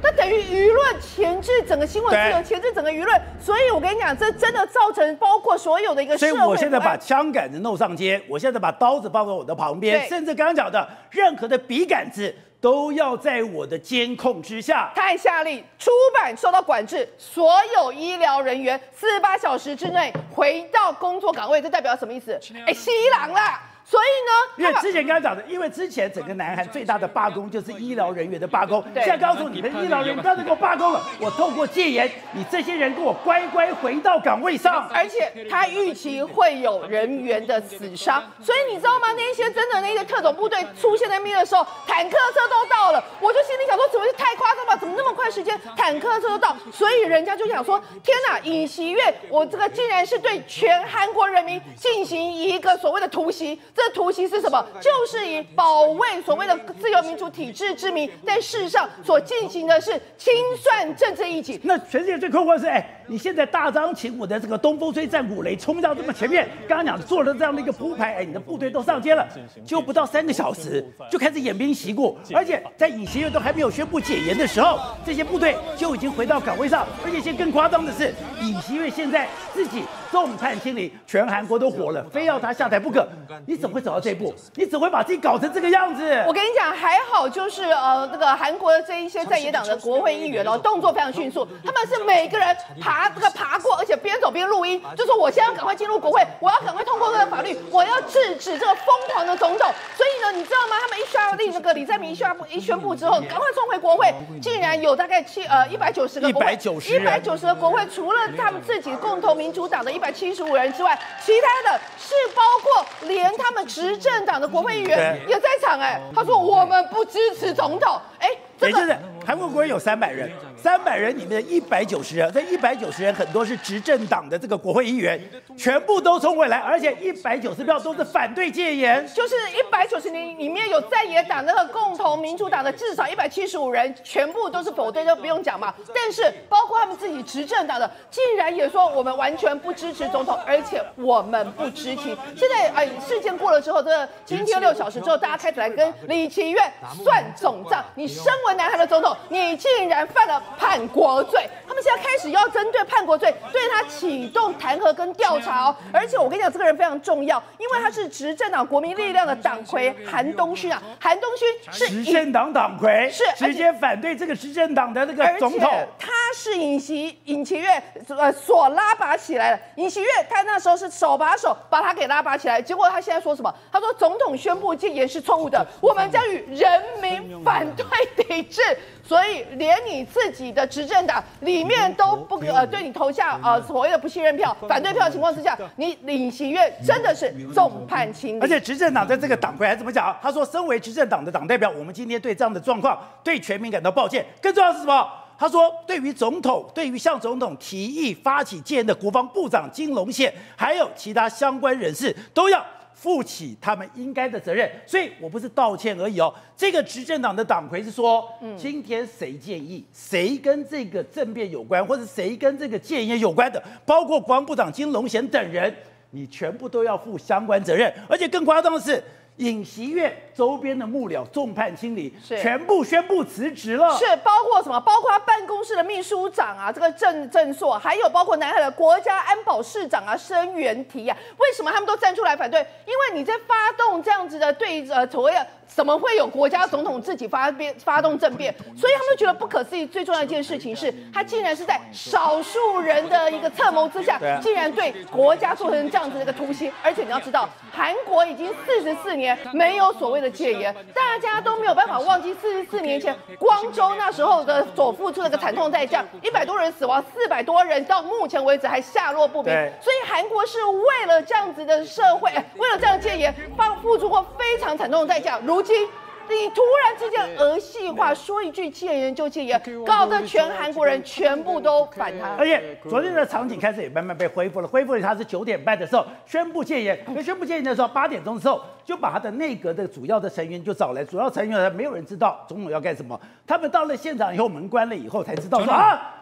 那等于舆论钳制整个新闻自由，钳制整个舆论。所以我跟你讲，这真的造成包括所有的一个社会。 所以我现在把枪杆子弄上街，我现在把刀子放在我的旁边，甚至刚刚讲的任何的笔杆子都要在我的监控之下。 他还下令出版受到管制，所有医疗人员四十八小时之内回到工作岗位，这代表什么意思？哎，西郎啦。所以呢，因为之前刚刚讲的，因为之前整个南韩最大的罢工就是医疗人员的罢工，现在告诉你们医疗人员不要再给我罢工了，我透过戒严，你这些人给我乖乖回到岗位上。 而且他预期会有人员的死伤，所以你知道吗？那些真的那些特种部队出现在那边的时候，坦克车都到了，我就心里想说，怎么太夸张吧？怎么那么快时间坦克车都到？所以人家就想说，天哪，尹锡悦，我这个竟然是对全韩国人民进行一个所谓的突袭。这突袭是什么？就是以保卫所谓的自由民主体制之名，但事实上所进行的是清算政治议题。 那全世界最困惑的是，哎，你现在大张旗鼓的这个东风吹战鼓擂，冲到这么前面，刚刚讲做了这样的一个铺排，哎，你的部队都上街了，就不到三个小时就开始演兵习过，而且在尹锡悦都还没有宣布解严的时候，这些部队就已经回到岗位上，而且现在更夸张的是，尹锡悦现在自己众叛亲离，全韩国都火了，非要他下台不可。你怎么会走到这一步？你怎么会把自己搞成这个样子？ 我跟你讲，还好就是呃，这个韩国的这一些在野党的国会议员哦，动作非常迅速，他们是每个人爬这个爬过，而且边走边录音，就说我现在要赶快进入国会，我要赶快通过这个法律，我要制止这个疯狂的总统。所以呢，你知道吗？他们一下令那个李在明一宣布一宣布之后，赶快冲回国会，竟然有大概七呃一百九十个国会，一百九十个国会，除了他们自己共同民主党的一百七十五人之外，其他的是包括连他们执政党的国会议员也在场。哎，他说我们不支持总统。哎， 也就是韩国国会有三百人，三百人里面的一百九十人，这一百九十人很多是执政党的这个国会议员，全部都冲回来，而且一百九十票都是反对戒严， 就是一百九十人里面有在野党那个共同民主党的至少一百七十五人，全部都是否对，就不用讲嘛。但是包括他们自己执政党的，竟然也说我们完全不支持总统，而且我们不知情。现在哎，事件过了之后，这个今天六小时之后，大家开始来跟李奇岳算总账。你身为南韩的总统，你竟然犯了叛国罪，他们现在开始要针对叛国罪对他启动弹劾跟调查哦。而且我跟你讲，这个人非常重要，因为他是执政党国民力量的党魁韩东勋啊。韩东勋是执政党党魁， 是直接反对这个执政党的那个总统。 他是尹锡尹锡悦呃所拉拔起来的。尹锡悦他那时候是手把手把他给拉拔起来，结果他现在说什么？他说总统宣布戒严是错误的，我们将与人民反对抵制。所以连你自己的执政党里面都不呃对你投下呃所谓的不信任票、反对票的情况之下，你尹锡悦真的是众叛亲离。 而且执政党在这个党魁还怎么讲？他说，身为执政党的党代表，我们今天对这样的状况对全民感到抱歉。更重要的是什么？他说，对于总统，对于向总统提议发起戒严的国防部长金龙宪，还有其他相关人士，都要负起他们应该的责任。所以我不是道歉而已哦。这个执政党的党魁是说，嗯、今天谁建议，谁跟这个政变有关，或者谁跟这个戒严有关的，包括国防部长金龙宪等人，你全部都要负相关责任。而且更夸张的是，尹锡悦周边的幕僚众叛亲离，全部宣布辞职了。 是包括什么？包括他办公室的秘书长啊，这个郑正硕，还有包括南海的国家安保市长啊，申元提啊。为什么他们都站出来反对？因为你在发动这样子的对呃所谓的。怎么会有国家总统自己发变发动政变？所以他们觉得不可思议。最重要的一件事情是，他竟然是在少数人的一个策谋之下，竟然对国家做成这样子的一个突袭。而且你要知道，韩国已经四十四年没有所谓的戒严，大家都没有办法忘记四十四年前光州那时候的所付出的一个惨痛代价，一百多人死亡，四百多人到目前为止还下落不明。所以韩国是为了这样子的社会，为了这样戒严，付出过非常惨痛的代价。如今你突然之间儿戏化，说一句戒严就戒严，搞得全韩国人全部都反他。 而且昨天的场景开始也慢慢被恢复了，恢复了他是九点半的时候宣布戒严，可宣布戒严的时候八点钟的时候就把他的内阁的主要的成员就找来，主要成员没有人知道总统要干什么，他们到了现场以后门关了以后才知道说啊。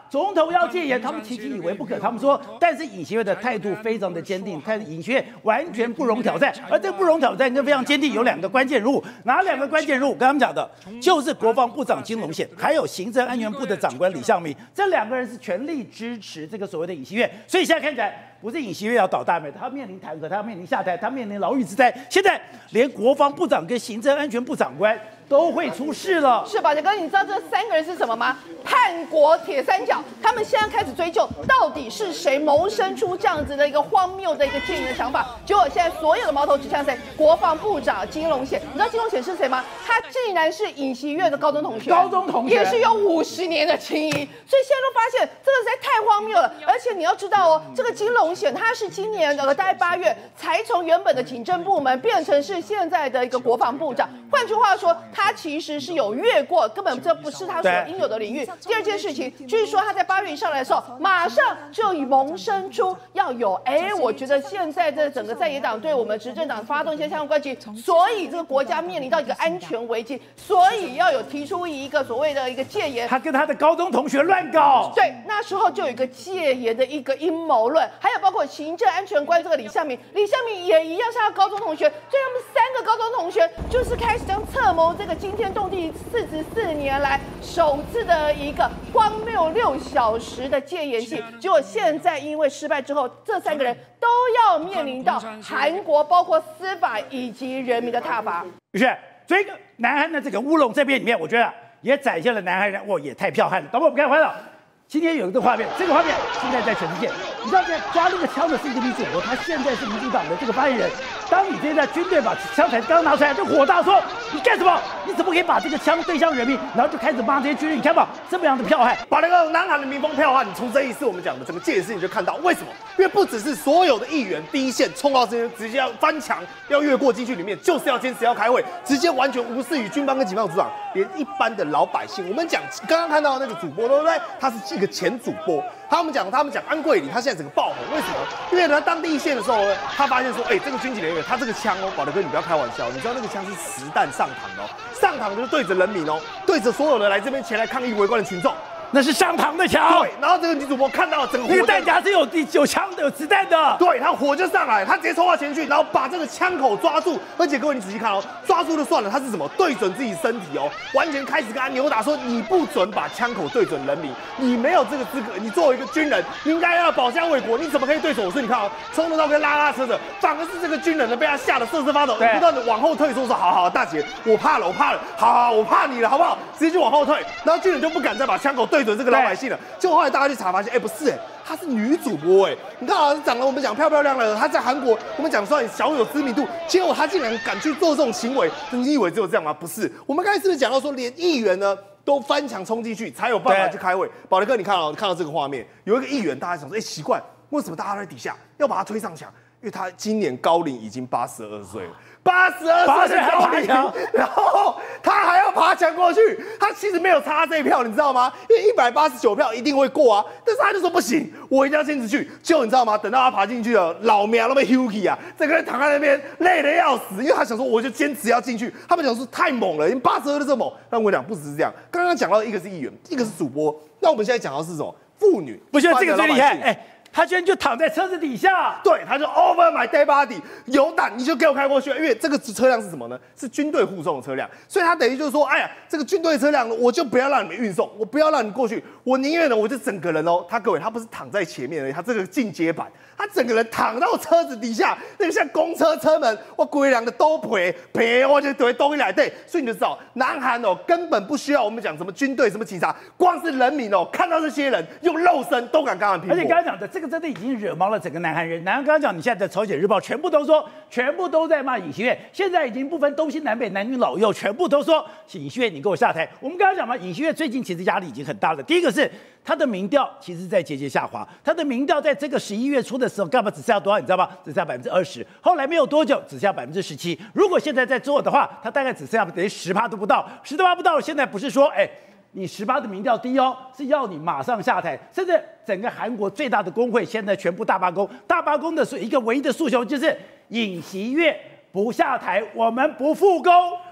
总统要戒严，他们其实以为不可，他们说，但是尹锡悦的态度非常的坚定，看尹锡悦完全不容挑战，而这个不容挑战跟非常坚定有两个关键人物，哪两个关键人物？跟他们讲的就是国防部长金龙显，还有行政安全部的长官李相明，这两个人是全力支持这个所谓的尹锡悦，所以现在看起来不是尹锡悦要倒大霉，他面临弹劾，他要面临下台，他面临牢狱之灾，现在连国防部长跟行政安全部长官都会出事了。 是宝杰哥，你知道这三个人是什么吗？叛国铁三角，他们现在开始追究到底是谁谋生出这样子的一个荒谬的一个戒严的想法。结果现在所有的矛头指向谁？国防部长金龙显。你知道金龙显是谁吗？他竟然是尹锡悦的高中同学， 高中同学也是有五十年的情谊。所以现在都发现这个实在太荒谬了。而且你要知道哦，这个金龙显他是今年呃大概八月才从原本的警政部门变成是现在的一个国防部长。换句话说，他其实是有越过，根本这不是他所应有的领域。第二件事情就是说，他在八月一上来的时候，马上就萌生出要有，哎，我觉得现在这整个在野党对我们执政党发动一些相关攻击，所以这个国家面临到一个安全危机，所以要有提出一个所谓的一个戒严。 他跟他的高中同学乱搞， 对，那时候就有一个戒严的一个阴谋论，还有包括行政安全官这个李相明，李相明也一样是他高中同学，所以他们三个高中同学就是开始将策谋这个惊天动地四十四年来首次的一个荒谬六小时的戒严戏，结果现在因为失败之后，这三个人都要面临到韩国包括司法以及人民的挞伐。 于是，所以南韩的这个乌龙这边里面，我觉得也展现了南韩人，哇，也太剽悍了。导播，我们看看到。今天有一个画面，这个画面现在在全世界，你知道在抓那个枪的是一个女主播，她现在是民主党的这个发言人。当你现在军队把枪才刚拿出来，就火大说你干什么？你怎么可以把这个枪对向人民？然后就开始骂这些军人，你看吧，这么样的剽悍， 把那个南韩的民风剽悍。你从这一次我们讲的整个戒严事情就看到为什么？因为不只是所有的议员第一线冲到这边直接要翻墙，要越过进去里面，就是要坚持要开会，直接完全无视于军方跟警方组长，连一般的老百姓，我们讲刚刚看到的那个主播，对不对？他是一个前主播，他们讲他们讲安贵里，他现在整个爆红，为什么？因为他当第一线的时候呢，他发现说，哎、欸，这个军警人员他这个枪哦，宝德哥你不要开玩笑，你知道那个枪是实弹上膛的哦，上膛就是对着人民哦，对着所有的来这边前来抗议围观的群众。 那是上膛的枪， 对，然后这个女主播看到整个火， 那个弹夹是有有枪的、有子弹的， 对，她火就上来，她直接冲到前去，然后把这个枪口抓住，而且各位你仔细看哦，抓住就算了，她是什么？对准自己身体哦，完全开始跟他扭打，说你不准把枪口对准人民，你没有这个资格，你作为一个军人，你应该要保家卫国，你怎么可以对手我？所以你看哦，冲着到跟拉拉扯扯，反而是这个军人呢被他吓得瑟瑟发抖，不断的往后退，说说好好大姐，我怕了，我怕了，好好我怕你了，好不好？直接就往后退，然后军人就不敢再把枪口对准这个老百姓了。结果后来大家去查发现，哎、欸，不是哎、欸，她是女主播哎、欸，你看啊，长得我们讲漂漂亮亮的，她在韩国我们讲算小有知名度，结果她竟然敢去做这种行为，你以为只有这样吗？不是，我们刚才是不是讲到说，连议员呢都翻墙冲进去，才有办法去开会？宝德哥，你看到、哦、看到这个画面，有一个议员，大家想说，哎、欸，奇怪，为什么大家都在底下要把他推上墙？因为他今年高龄已经八十二岁了。八十二岁的高龄，然后他还要爬墙过去，他其实没有差这一票，你知道吗？因为一百八十九票一定会过啊，但是他就说不行，我一定要坚持去。结果你知道吗？等到他爬进去了，老苗都被 Huki 啊，整个人躺在那边累得要死，因为他想说我就坚持要进去。他们讲说太猛了，因为八十二就这么猛。但我讲不只是这样，刚刚讲到一个是议员，一个是主播，那我们现在讲到是什么？妇女， 不是这个最厉害，哎。他居然就躺在车子底下， 对，他就 over my dead body， 有胆你就给我开过去，因为这个车辆是什么呢？是军队护送的车辆，所以他等于就是说，哎呀，这个军队车辆我就不要让你们运送，我不要让你过去，我宁愿呢，我就整个人哦，他各位他不是躺在前面而已，他这个进阶版，他整个人躺到车子底下，那个像公车车门，我规两个都赔赔，我就对东一来对，所以你就知道，南韩哦根本不需要我们讲什么军队什么警察，光是人民哦看到这些人用肉身都敢跟他们拼搏， 而且刚刚讲的这个真的已经惹毛了整个南韩人。南韩刚刚讲，你现在在朝鲜日报全部都说，全部都在骂尹锡悦，现在已经不分东西南北男女老幼，全部都说尹锡悦你给我下台。我们刚刚讲嘛，尹锡悦最近其实压力已经很大了。第一个是他的民调其实在节节下滑，他的民调在这个十一月初的时候，干嘛只剩下多少？你知道吗？只剩下百分之二十。后来没有多久，只剩下百分之十七。如果现在在做的话，他大概只剩下等于十趴都不到，十趴不到。现在不是说哎。你十八的民调低哦，是要你马上下台，甚至整个韩国最大的工会现在全部大罢工。大罢工的是一个唯一的诉求，就是尹锡悦不下台，我们不复工。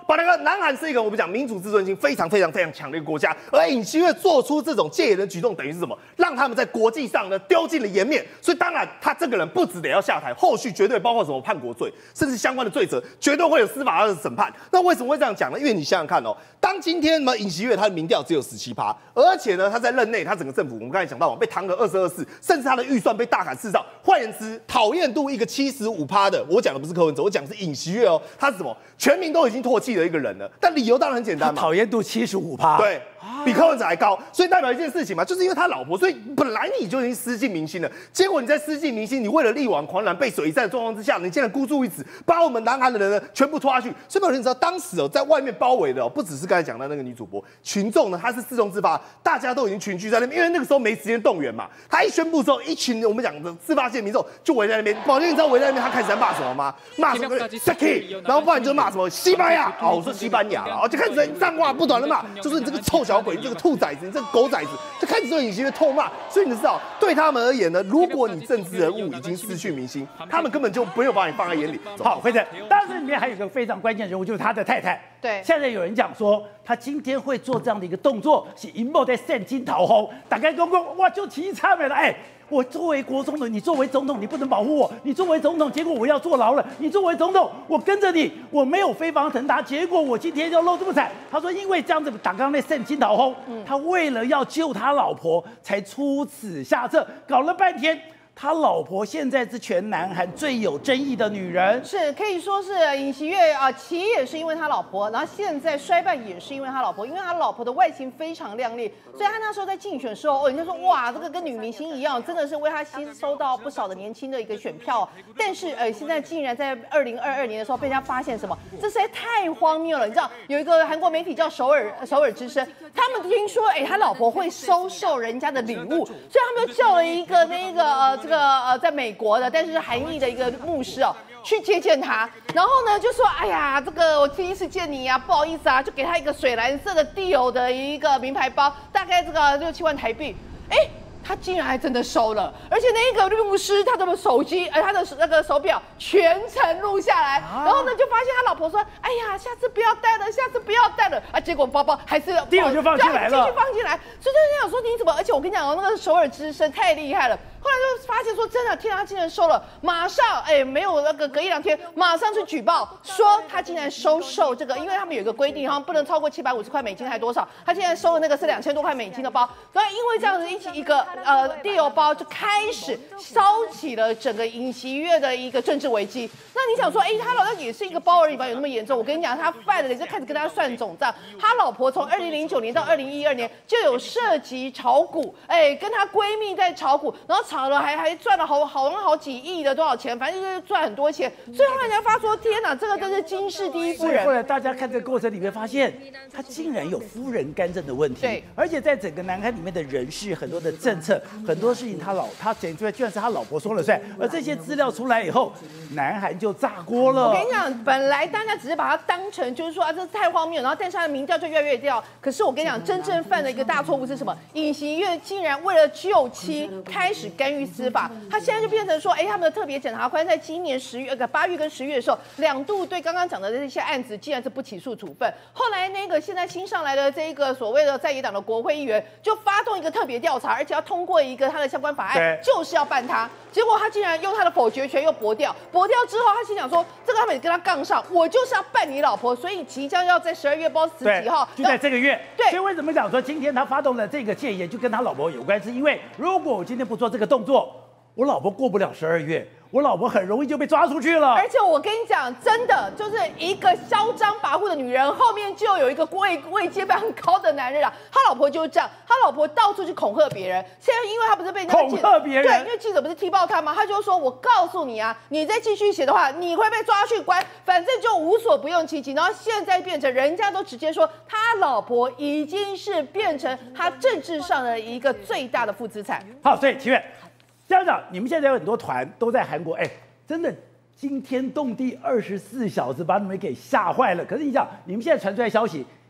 把那个南韩是一个我们讲民主自尊心非常非常非常强的一个国家，而尹锡悦做出这种戒严的举动，等于是什么？让他们在国际上呢丢尽了颜面。所以当然，他这个人不只得要下台，后续绝对包括什么叛国罪，甚至相关的罪责，绝对会有司法的审判。那为什么会这样讲呢？因为你想想看哦，当今天呢尹锡悦他的民调只有十七趴，而且呢他在任内他整个政府我们刚才讲到嘛，被弹劾二十二次，甚至他的预算被大砍四兆。换言之，讨厌度一个七十五趴的，我讲的不是柯文哲，我讲的是尹锡悦哦，他是什么？全民都已经唾弃的一个人了。但理由当然很简单嘛， 讨厌度七十五趴， 对，比柯文哲还高，所以代表一件事情嘛，就是因为他老婆，所以本来你就已经失尽民心了，结果你在失尽民心，你为了力挽狂澜、背水一战的状况之下，你竟然孤注一掷，把我们南韩的人呢全部拖下去。所以有人知道，当时哦，在外面包围的哦，不只是刚才讲到那个女主播，群众呢，他是自动自发，大家都已经群聚在那边，因为那个时候没时间动员嘛。他一宣布之后，一群我们讲的自发性民众就围在那边。宝剑，你知道围在那边他开始在骂什么吗？骂什么 ？Saki， 然后不然就骂什么西班牙哦，我说西班牙了，哦就开始在脏话不断的骂，就说你这个臭小鬼，你这个兔崽子，你这个狗崽子，就开始对尹锡悦痛骂。所以你知道，对他们而言呢，如果你政治人物已经失去民心，他们根本就没有把你放在眼里。 好，辉正，当时里面还有一个非常关键的人物，就是他的太太。 对， 现在有人讲说，他今天会做这样的一个动作，是阴谋在献金讨红，打开公公，哇，就提差没了，哎。我作为国总统，你作为总统，你不能保护我；你作为总统，结果我要坐牢了；你作为总统，我跟着你，我没有飞黄腾达，结果我今天要露这么惨。他说，因为这样子打刚那圣金讨轰，他为了要救他老婆，才出此下策，搞了半天。他老婆现在是全南韩最有争议的女人， 是可以说是尹锡悦啊，起也是因为他老婆，然后现在衰败也是因为他老婆，因为他老婆的外形非常靓丽，所以他那时候在竞选的时候，哦，人家说哇，这个跟女明星一样，真的是为他吸收到不少的年轻的一个选票。但是呃，现在竟然在二零二二年的时候被人家发现什么，这实在太荒谬了。你知道有一个韩国媒体叫首尔首尔之声，他们听说哎，他老婆会收受人家的礼物，所以他们就叫了一个那个呃。这个呃，在美国的，但是韩裔的一个牧师哦，去接见他，然后呢就说，哎呀，这个我第一次见你呀、啊，不好意思啊，就给他一个水蓝色的 Dior 的一个名牌包，大概这个六七万台币，哎。他竟然还真的收了，而且那个律牧师他的手机，呃，他的那个手表全程录下来，啊、然后呢就发现他老婆说，哎呀，下次不要带了，下次不要带了啊，结果包包还是第二就放进来了， 继续放进来，所以就想说你怎么？而且我跟你讲哦，那个首尔之声太厉害了。后来就发现说，真的，天啊，他竟然收了，马上哎，没有那个隔一两天，马上去举报说他竟然收受这个，因为他们有一个规定，好像不能超过七百五十块美金还多少，他现在收的那个是两千多块美金的包，所以因为这样子一起一个呃地邮包就开始烧起了整个尹锡悦的一个政治危机。那你想说，哎，他老婆也是一个包而已吧，有那么严重？我跟你讲，他犯了，就开始跟他算总账。他老婆从二零零九年到二零一二年就有涉及炒股，哎，跟她闺蜜在炒股，然后炒了还还赚了好好好几亿的多少钱，反正就是赚很多钱。所以后来人家发说，天哪，这个真是金氏第一夫人。 后来大家看这个过程里面发现，他竟然有夫人干政的问题。 对， 而且在整个南韩里面的人事，很多的政策，很多事情他老他检出来，居然是他老婆说了算。而这些资料出来以后，南韩就炸锅了。 我跟你讲，本来大家只是把它当成就是说啊，这太荒谬，然后但是他的民调就越来越掉。可是我跟你讲，真正犯的一个大错误是什么？尹锡悦竟然为了救妻开始干预司法，他现在就变成说，哎，他们的特别检察官在今年十月、呃八月跟十月的时候，两度对刚刚讲的这些案子，竟然是不起诉处分。后来那个现在新上来的这个所谓的在野党的国会议员，就发动一个特别调查，而且要通过一个他的相关法案，就是要办他。结果他竟然用他的否决权又驳掉，驳掉之后，他心想说，这个他们也跟他杠上，我就是要办你老婆，所以即将要在十二月不知道十几号， 就在这个月。 对， 所以为什么讲说今天他发动了这个戒严，就跟他老婆有关系？因为如果我今天不做这个动作，我老婆过不了十二月。我老婆很容易就被抓出去了， 而且我跟你讲，真的就是一个嚣张跋扈的女人，后面就有一个位位阶非常高的男人啊。他老婆就是这样，他老婆到处去恐吓别人。现在因为他不是被人家恐吓别人， 对，因为记者不是踢爆他吗？他就说：“我告诉你啊，你再继续写的话，你会被抓去关，反正就无所不用其极。”然后现在变成人家都直接说，他老婆已经是变成他政治上的一个最大的负资产。 好，所以齐远。家长，你们现在有很多团都在韩国，哎，真的惊天动地，二十四小时把你们给吓坏了。可是你讲，你们现在传出来消息，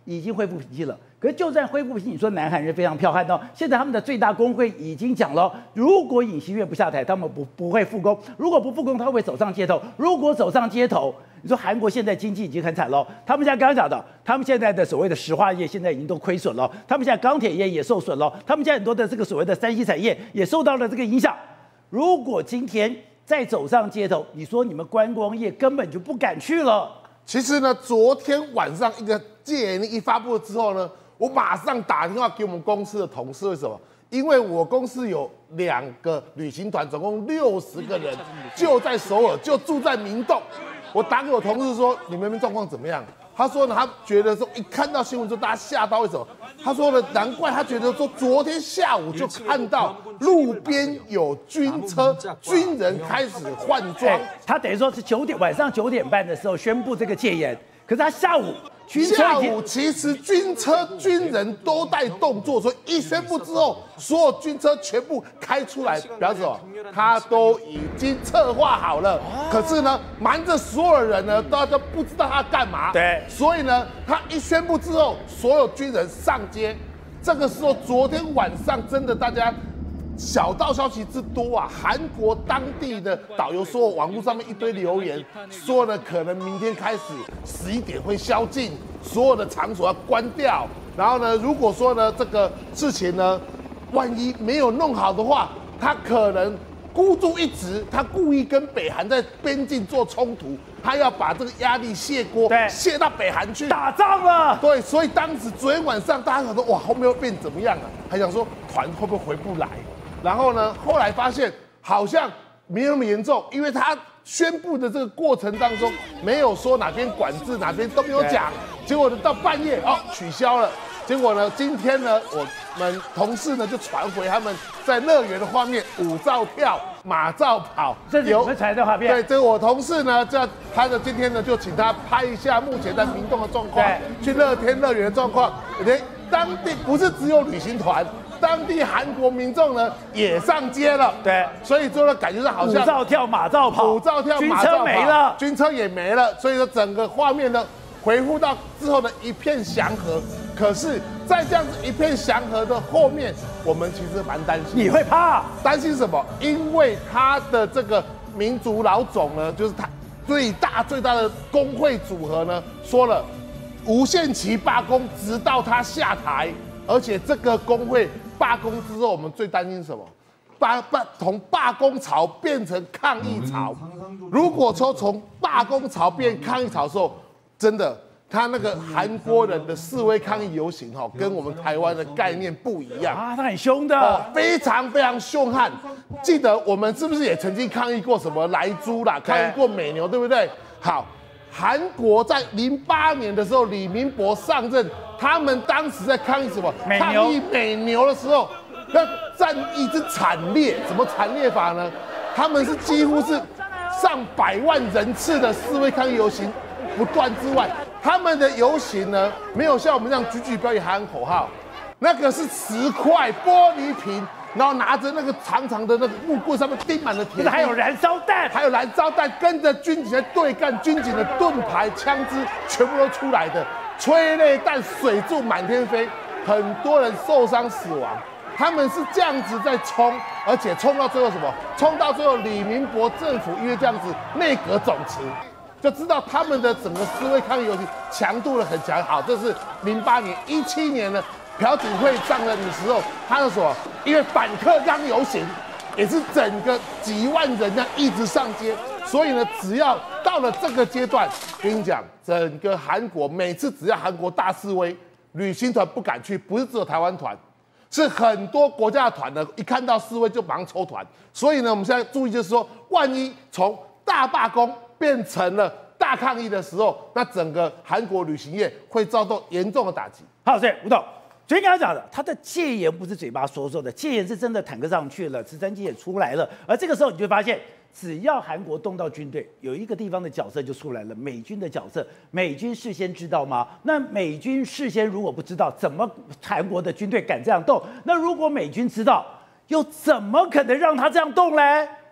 已经恢复平静了。可是就算恢复平静，你说南韩人非常剽悍哦。现在他们的最大工会已经讲了，如果尹锡悦不下台，他们不不会复工。如果不复工，他会不会走上街头？如果走上街头，你说韩国现在经济已经很惨了。他们现在刚刚讲的，他们现在的所谓的石化业现在已经都亏损了，他们现在钢铁业也受损了，他们现在很多的这个所谓的三 C 产业也受到了这个影响。如果今天再走上街头，你说你们观光业根本就不敢去了。 其实呢，昨天晚上一个戒严令一发布之后呢，我马上打电话给我们公司的同事，为什么？因为我公司有两个旅行团，总共六十个人，就在首尔，就住在明洞。我打给我同事说，你们那边状况怎么样？他说呢，他觉得说一看到新闻之后，大家吓到，为什么？他说呢，难怪他觉得说，昨天下午就看到路边有军车，军人开始换装。 哎、他等于说是九点晚上九点半的时候宣布这个戒严，可是他下午。 下午其实军车军人都在动作，所以一宣布之后，所有军车全部开出来，表示什么？他都已经策划好了。可是呢，瞒着所有人呢，大家都不知道他干嘛。 对， 所以呢，他一宣布之后，所有军人上街。这个时候，昨天晚上真的大家。小道消息之多啊！韩国当地的导游说，网络上面一堆留言说呢，可能明天开始十一点会宵禁，所有的场所要关掉。然后呢，如果说呢这个事情呢，万一没有弄好的话，他可能孤注一掷，他故意跟北韩在边境做冲突，他要把这个压力卸锅，卸到北韩去打仗了。 对，所以当时昨天晚上大家想说，哇，后面会变怎么样啊？还想说团会不会回不来？然后呢？后来发现好像没有那么严重，因为他宣布的这个过程当中没有说哪边管制，哪边都没有讲。结果呢，到半夜哦取消了。结果呢，今天呢，我们同事呢就传回他们在乐园的画面，舞照跳，马照跑。 这是你们传的画面。 对，这个我同事呢，这他的今天呢就请他拍一下目前在明洞的状况，去乐天乐园的状况。连当地不是只有旅行团。当地韩国民众呢也上街了， 对， 所以说呢感觉上好像舞照跳马照跑， 舞照跳马照跑， 军车没了， 军车也没了，所以说整个画面呢回复到之后的一片祥和。可是，在这样子一片祥和的后面，我们其实蛮担心。 你会怕？ 担心什么？因为他的这个民族老总呢，就是他最大最大的工会组合呢，说了无限期罢工，直到他下台。而且这个工会罢工之后，我们最担心什么？罢罢从罢工潮变成抗议潮。如果说从罢工潮变抗议潮的时候，真的，他那个韩国人的示威抗议游行哈，跟我们台湾的概念不一样啊，他很凶的， 哦，非常非常凶悍。记得我们是不是也曾经抗议过什么莱猪啦，抗议过美牛，对不对？好，韩国在零八年的时候，李明博上任。他们当时在抗议什么？抗议美牛的时候，那战役之惨烈，怎么惨烈法呢？他们是几乎是上百万人次的示威抗议游行不断之外，他们的游行呢，没有像我们这样举举标语喊口号，那个是石块、玻璃瓶，然后拿着那个长长的那个木棍，上面钉满了铁钉， 还有燃烧弹， 还有燃烧弹，跟着军警在对干，军警的盾牌、枪支全部都出来的。催泪弹、水柱满天飞，很多人受伤死亡。他们是这样子在冲，而且冲到最后什么？冲到最后，李明博政府因为这样子内阁总辞，就知道他们的整个示威抗议游行强度呢很强。好，这是零八年、一七年呢，朴槿惠上任的时候，他的什么？因为反克刚游行，也是整个几万人这样一直上街。所以呢，只要到了这个阶段，跟你讲，整个韩国每次只要韩国大示威，旅行团不敢去，不是只有台湾团，是很多国家的团呢，一看到示威就马上抽团。所以呢，我们现在注意就是说，万一从大罢工变成了大抗议的时候，那整个韩国旅行业会遭到严重的打击。 好，所以吴董。昨天刚才讲的，他的戒严不是嘴巴说说的，戒严是真的坦克上去了，直升机也出来了。而这个时候，你就发现，只要韩国动到军队，有一个地方的角色就出来了，美军的角色。美军事先知道吗？那美军事先如果不知道，怎么韩国的军队敢这样动？那如果美军知道，又怎么可能让他这样动嘞？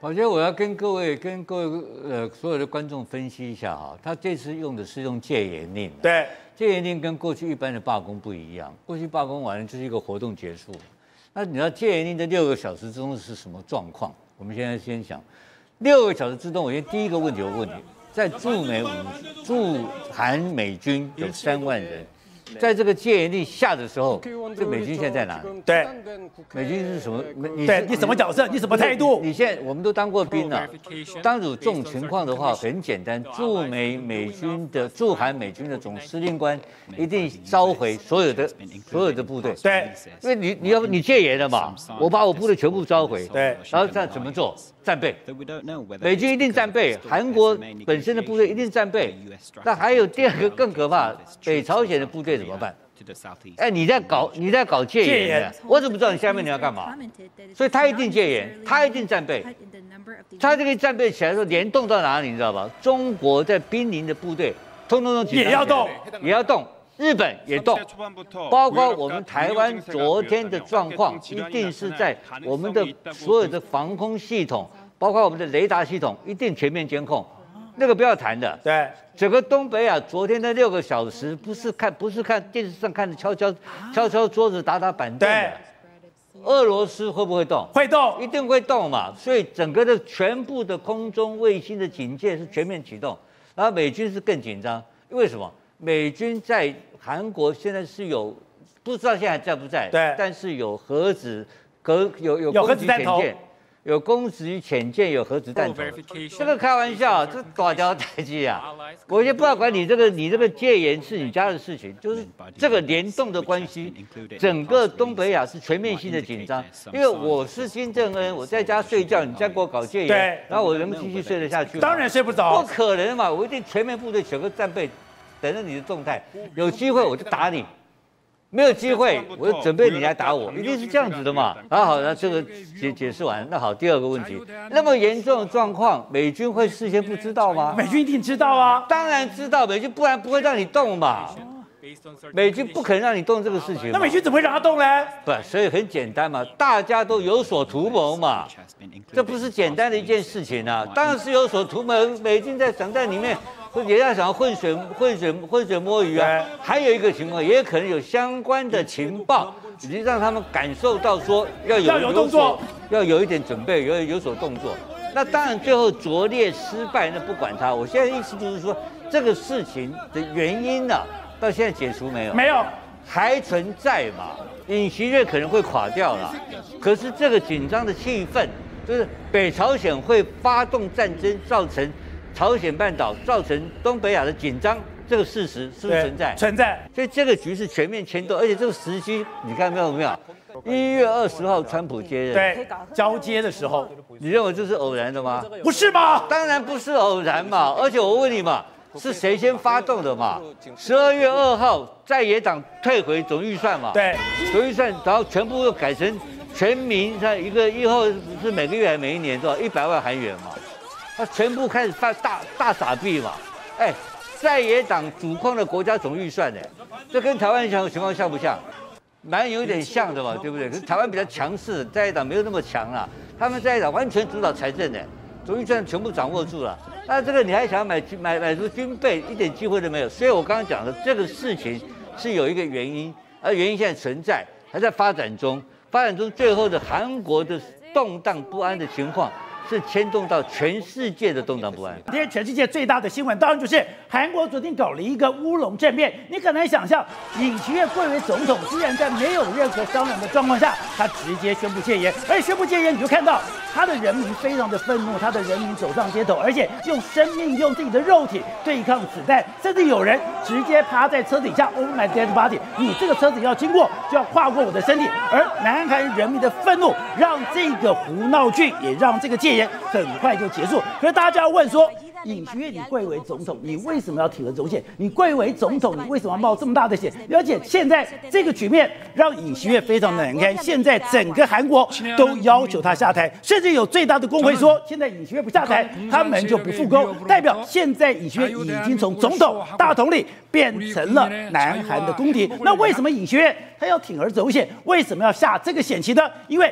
我觉得我要跟各位、跟各位呃所有的观众分析一下哈，他这次用的是用戒严令。 对， 戒严令跟过去一般的罢工不一样，过去罢工完了就是一个活动结束。那你知道戒严令的六个小时之中是什么状况？我们现在先想，六个小时之中，我先第一个问题我问你，在驻美五驻韩美军有三万人。在这个戒严令下的时候，这美军现在在哪里？ 对， 美军是什么？你对你什么角色？你什么态度？ 你现在我们都当过兵了，当有这种情况的话，很简单，驻美美军的驻韩美军的总司令官一定召回所有的所有的部队。 对， 因为你你要你戒严了嘛，我把我部队全部召回。 对， 然后这样怎么做？战备，美军一定战备，韩国本身的部队一定战备。那还有第二个更可怕，北朝鲜的部队怎么办？哎，你在搞你在搞戒严，我怎么知道你下面你要干嘛？所以他一定戒严，他一定战备。他这个战备起来的时候，联动到哪里你知道吧？中国在濒临的部队，通通都也要动， 也要动。日本也动，包括我们台湾昨天的状况，一定是在我们的所有的防空系统，包括我们的雷达系统，一定全面监控，那个不要谈的。 对， 整个东北亚昨天的六个小时，不是看不是看电视上看的敲敲敲敲桌子打打板凳的。俄罗斯会不会动？ 会动， 一定会动嘛。所以整个的全部的空中卫星的警戒是全面启动，然后美军是更紧张，为什么？美军在韩国现在是有，不知道现在还在不在？ 对， 但是有核子核有有有核子弹头， 有攻击潜舰，有核子弹头。这个开玩笑，这大条代志啊！我先不要管你这个，你这个戒严是你家的事情，就是这个联动的关系，整个东北亚是全面性的紧张。因为我是金正恩，我在家睡觉，你再给我搞戒严，然后我能继续睡得下去吗？ 当然睡不着， 不可能嘛！我一定全面部队整个战备。等着你的动态，有机会我就打你，没有机会我就准备你来打我，一定是这样子的嘛。好好，那这个解解释完，那好，第二个问题，那么严重的状况，美军会事先不知道吗？ 美军一定知道啊， 当然知道，美军不然不会让你动嘛。美军不肯让你动这个事情， 那美军怎么会让他动呢？ 不，所以很简单嘛，大家都有所图谋嘛，这不是简单的一件事情啊，当然是有所图谋。美军在想在里面。也要想浑水浑水浑水摸鱼啊！还有一个情况，也可能有相关的情报，以及让他们感受到说要有要有动作， 要有一点准备，有有所动作。那当然最后拙劣失败，那不管他。我现在意思就是说，这个事情的原因呢、啊，到现在解除没有？ 没有， 还存在嘛？尹锡悦可能会垮掉了，可是这个紧张的气氛，就是北朝鲜会发动战争，造成。朝鲜半岛造成东北亚的紧张，这个事实是不是存在？ 存在。 所以这个局是全面牵动，而且这个时机，你看到没有？一月二十号，川普接任， 对，交接的时候， 你认为这是偶然的吗？ 不是吗？ 当然不是偶然嘛！而且我问你嘛，是谁先发动的嘛？十二月二号，在野党退回总预算嘛？ 对， 总预算，然后全部又改成全民，它一个以后是每个月还每一年多少一百万韩元嘛？他全部开始发大大傻逼嘛，哎，在野党主控的国家总预算呢，这跟台湾情况像不像？蛮有点像的嘛，对不对？可是台湾比较强势，在野党没有那么强啦，他们在野党完全主导财政呢，总预算全部掌握住了。那这个你还想要买买买出军备，一点机会都没有。所以我刚刚讲的这个事情是有一个原因，而原因现在存在，还在发展中，发展中最后的韩国的动荡不安的情况。是牵动到全世界的动荡不安。 今天全世界最大的新闻，当然就是韩国昨天搞了一个乌龙政变。你很难想象，尹锡悦贵为总统，居然在没有任何商量的状况下，他直接宣布戒严。而且宣布戒严，你就看到他的人民非常的愤怒，他的人民走上街头，而且用生命、用自己的肉体对抗子弹，甚至有人直接趴在车底下 ，Oh my dead body！ 你这个车子要经过，就要跨过我的身体。而南韩人民的愤怒，让这个胡闹剧，也让这个戒严很快就结束。可是大家就要问说，尹锡悦你贵为总统，你为什么要铤而走险？你贵为总统，你为什么要冒这么大的险？而且现在这个局面让尹锡悦非常的难堪，现在整个韩国都要求他下台，甚至有最大的工会说，现在尹锡悦不下台，他们就不复工，代表现在尹锡悦已经从总统大统领变成了南韩的公敌。那为什么尹锡悦他要铤而走险？为什么要下这个险棋呢？因为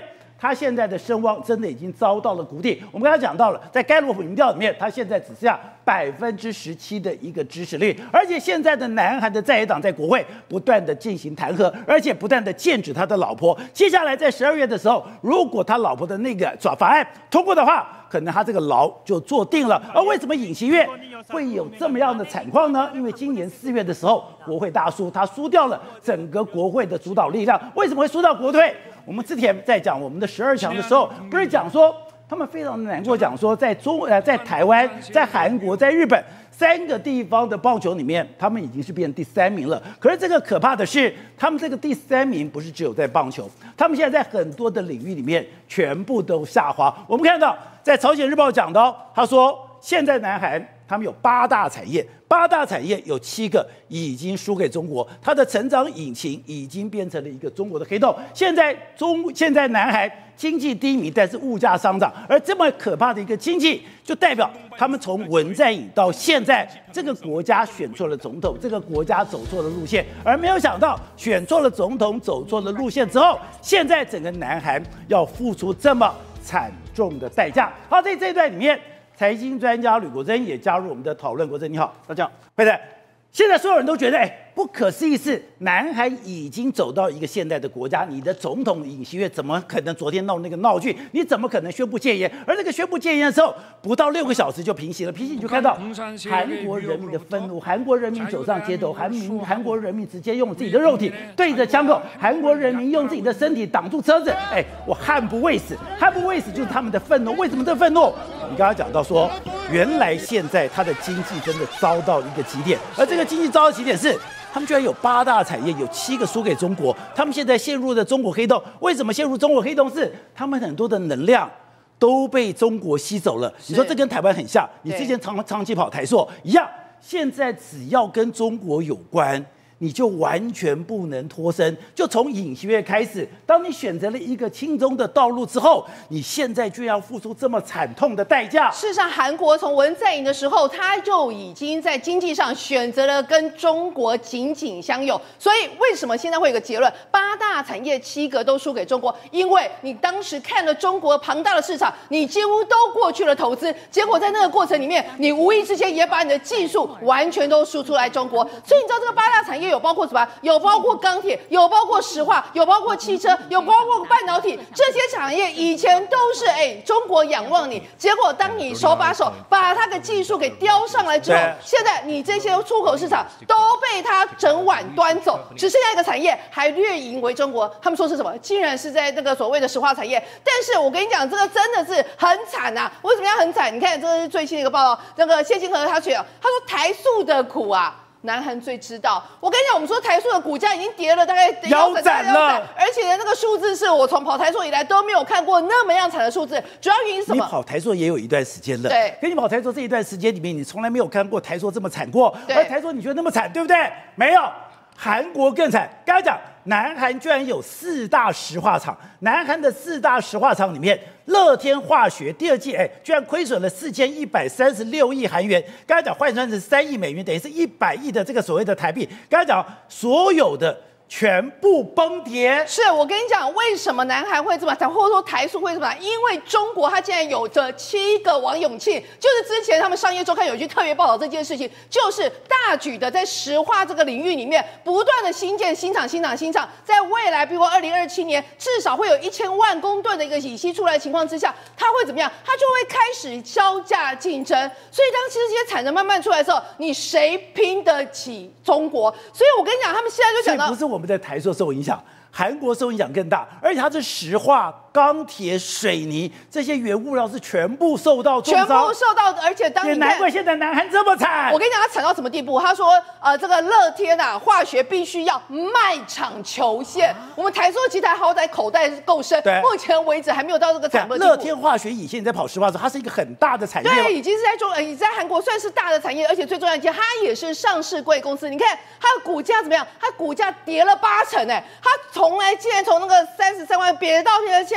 他现在的声望真的已经遭到了谷底。我们刚才讲到了，在盖洛普民调里面，他现在只剩下百分之十七的一个支持率，而且现在的南韩的在野党在国会不断的进行弹劾，而且不断的剑指他的老婆。接下来在十二月的时候，如果他老婆的那个法案通过的话，可能他这个牢就坐定了。而为什么尹锡悦会有这么样的惨况呢？因为今年四月的时候，国会大输，他输掉了整个国会的主导力量。为什么会输到国会？我们之前在讲我们的十二强的时候，不是讲说他们非常的难过，讲说在中呃在台湾、在韩国、在日本三个地方的棒球里面，他们已经是变第三名了。可是这个可怕的是，他们这个第三名不是只有在棒球，他们现在在很多的领域里面全部都下滑。我们看到在朝鲜日报讲的哦，他说现在南韩他们有八大产业，八大产业有七个已经输给中国，它的成长引擎已经变成了一个中国的黑洞。现在中现在南韩经济低迷，但是物价上涨，而这么可怕的一个经济，就代表他们从文在寅到现在，这个国家选错了总统，这个国家走错了路线，而没有想到选错了总统，走错了路线之后，现在整个南韩要付出这么惨重的代价。好，在这一段里面，财经专家吕国珍也加入我们的讨论。国珍你好，大家好。会长，现在所有人都觉得，哎，不可思议是南韩已经走到一个现代的国家，你的总统尹锡悦怎么可能昨天闹那个闹剧？你怎么可能宣布戒严？而那个宣布戒严的时候，不到六个小时就平息了。平息你就看到韩国人民的愤怒，韩国人民走上街头，韩民韩国人民直接用自己的肉体对着枪口，韩国人民用自己的身体挡住车子。哎，我悍不畏死，悍不畏死就是他们的愤怒。为什么这愤怒？你刚刚讲到说，原来现在它的经济真的糟到一个极点，而这个经济糟到极点是，他们居然有八大产业，有七个输给中国。他们现在陷入了中国黑洞。为什么陷入中国黑洞？是他们很多的能量都被中国吸走了。你说这跟台湾很像，你之前长长期跑台塑一样。现在只要跟中国有关，你就完全不能脱身。就从尹锡悦开始，当你选择了一个亲中的道路之后，你现在就要付出这么惨痛的代价。 事实上，韩国从文在寅的时候，他就已经在经济上选择了跟中国紧紧相拥。所以，为什么现在会有个结论？八大产业七个都输给中国，因为你当时看了中国庞大的市场，你几乎都过去了投资，结果在那个过程里面，你无意之间也把你的技术完全都输出来中国。所以你知道这个八大产业有包括什么？有包括钢铁，有包括石化，有包括汽车，有包括半导体。这些产业以前都是哎中国仰望你，结果当你手把手把它的技术给叼上来之后，现在你这些出口市场都被它整碗端走，只剩下一个产业还略赢为中国。他们说是什么？竟然是在那个所谓的石化产业。但是我跟你讲，这个真的是很惨啊！为什么要很惨？你看这是最新的一个报道，那个谢金河他写了，他说台塑的苦啊。南韩最知道，我跟你讲，我们说台塑的股价已经跌了大概腰斩了， 而且呢，那个数字是我从跑台塑以来都没有看过那么样惨的数字。主要原因是什么？ 你跑台塑也有一段时间了， 对， 跟你跑台塑这一段时间里面，你从来没有看过台塑这么惨过。而台塑你觉得那么惨，对不对？没有，韩国更惨。刚才讲，南韩居然有四大石化厂，南韩的四大石化厂里面，乐天化学第二季哎，居然亏损了四千一百三十六亿韩元。刚才讲换算成三亿美元，等于是一百亿的这个所谓的台币。刚才讲所有的全部崩跌。 是我跟你讲，为什么南韩会这么惨，或者说台塑会这么惨？因为中国它竟然有着七个王永庆，就是之前他们商业周刊有一句特别报道这件事情，就是大举的在石化这个领域里面不断的新建新厂、新厂、新厂，在未来，比如二零二七年至少会有一千万公吨的一个乙烯出来的情况之下，它会怎么样？它就会开始销价竞争。所以当其实这些产能慢慢出来的时候，你谁拼得起中国？所以我跟你讲，他们现在就讲到， 不是我们的台塑受影响，韩国受影响更大，而且它是石化、钢铁、水泥这些原物料是全部受到重伤， 全部受到，而且当你也难怪现在南韩这么惨。 我跟你讲，他惨到什么地步？他说，呃，这个乐天啊，化学必须要卖场求现。啊、我们台塑集团好歹口袋够深，目前为止还没有到这个惨的地步。 乐天化学以前你在跑石化的时候，它是一个很大的产业， 对，已经是在中，呃，已在韩国算是大的产业，而且最重要一件，它也是上市贵公司。你看它的股价怎么样？它股价跌了八成，哎，它从来竟然从那个三十三万跌到现在现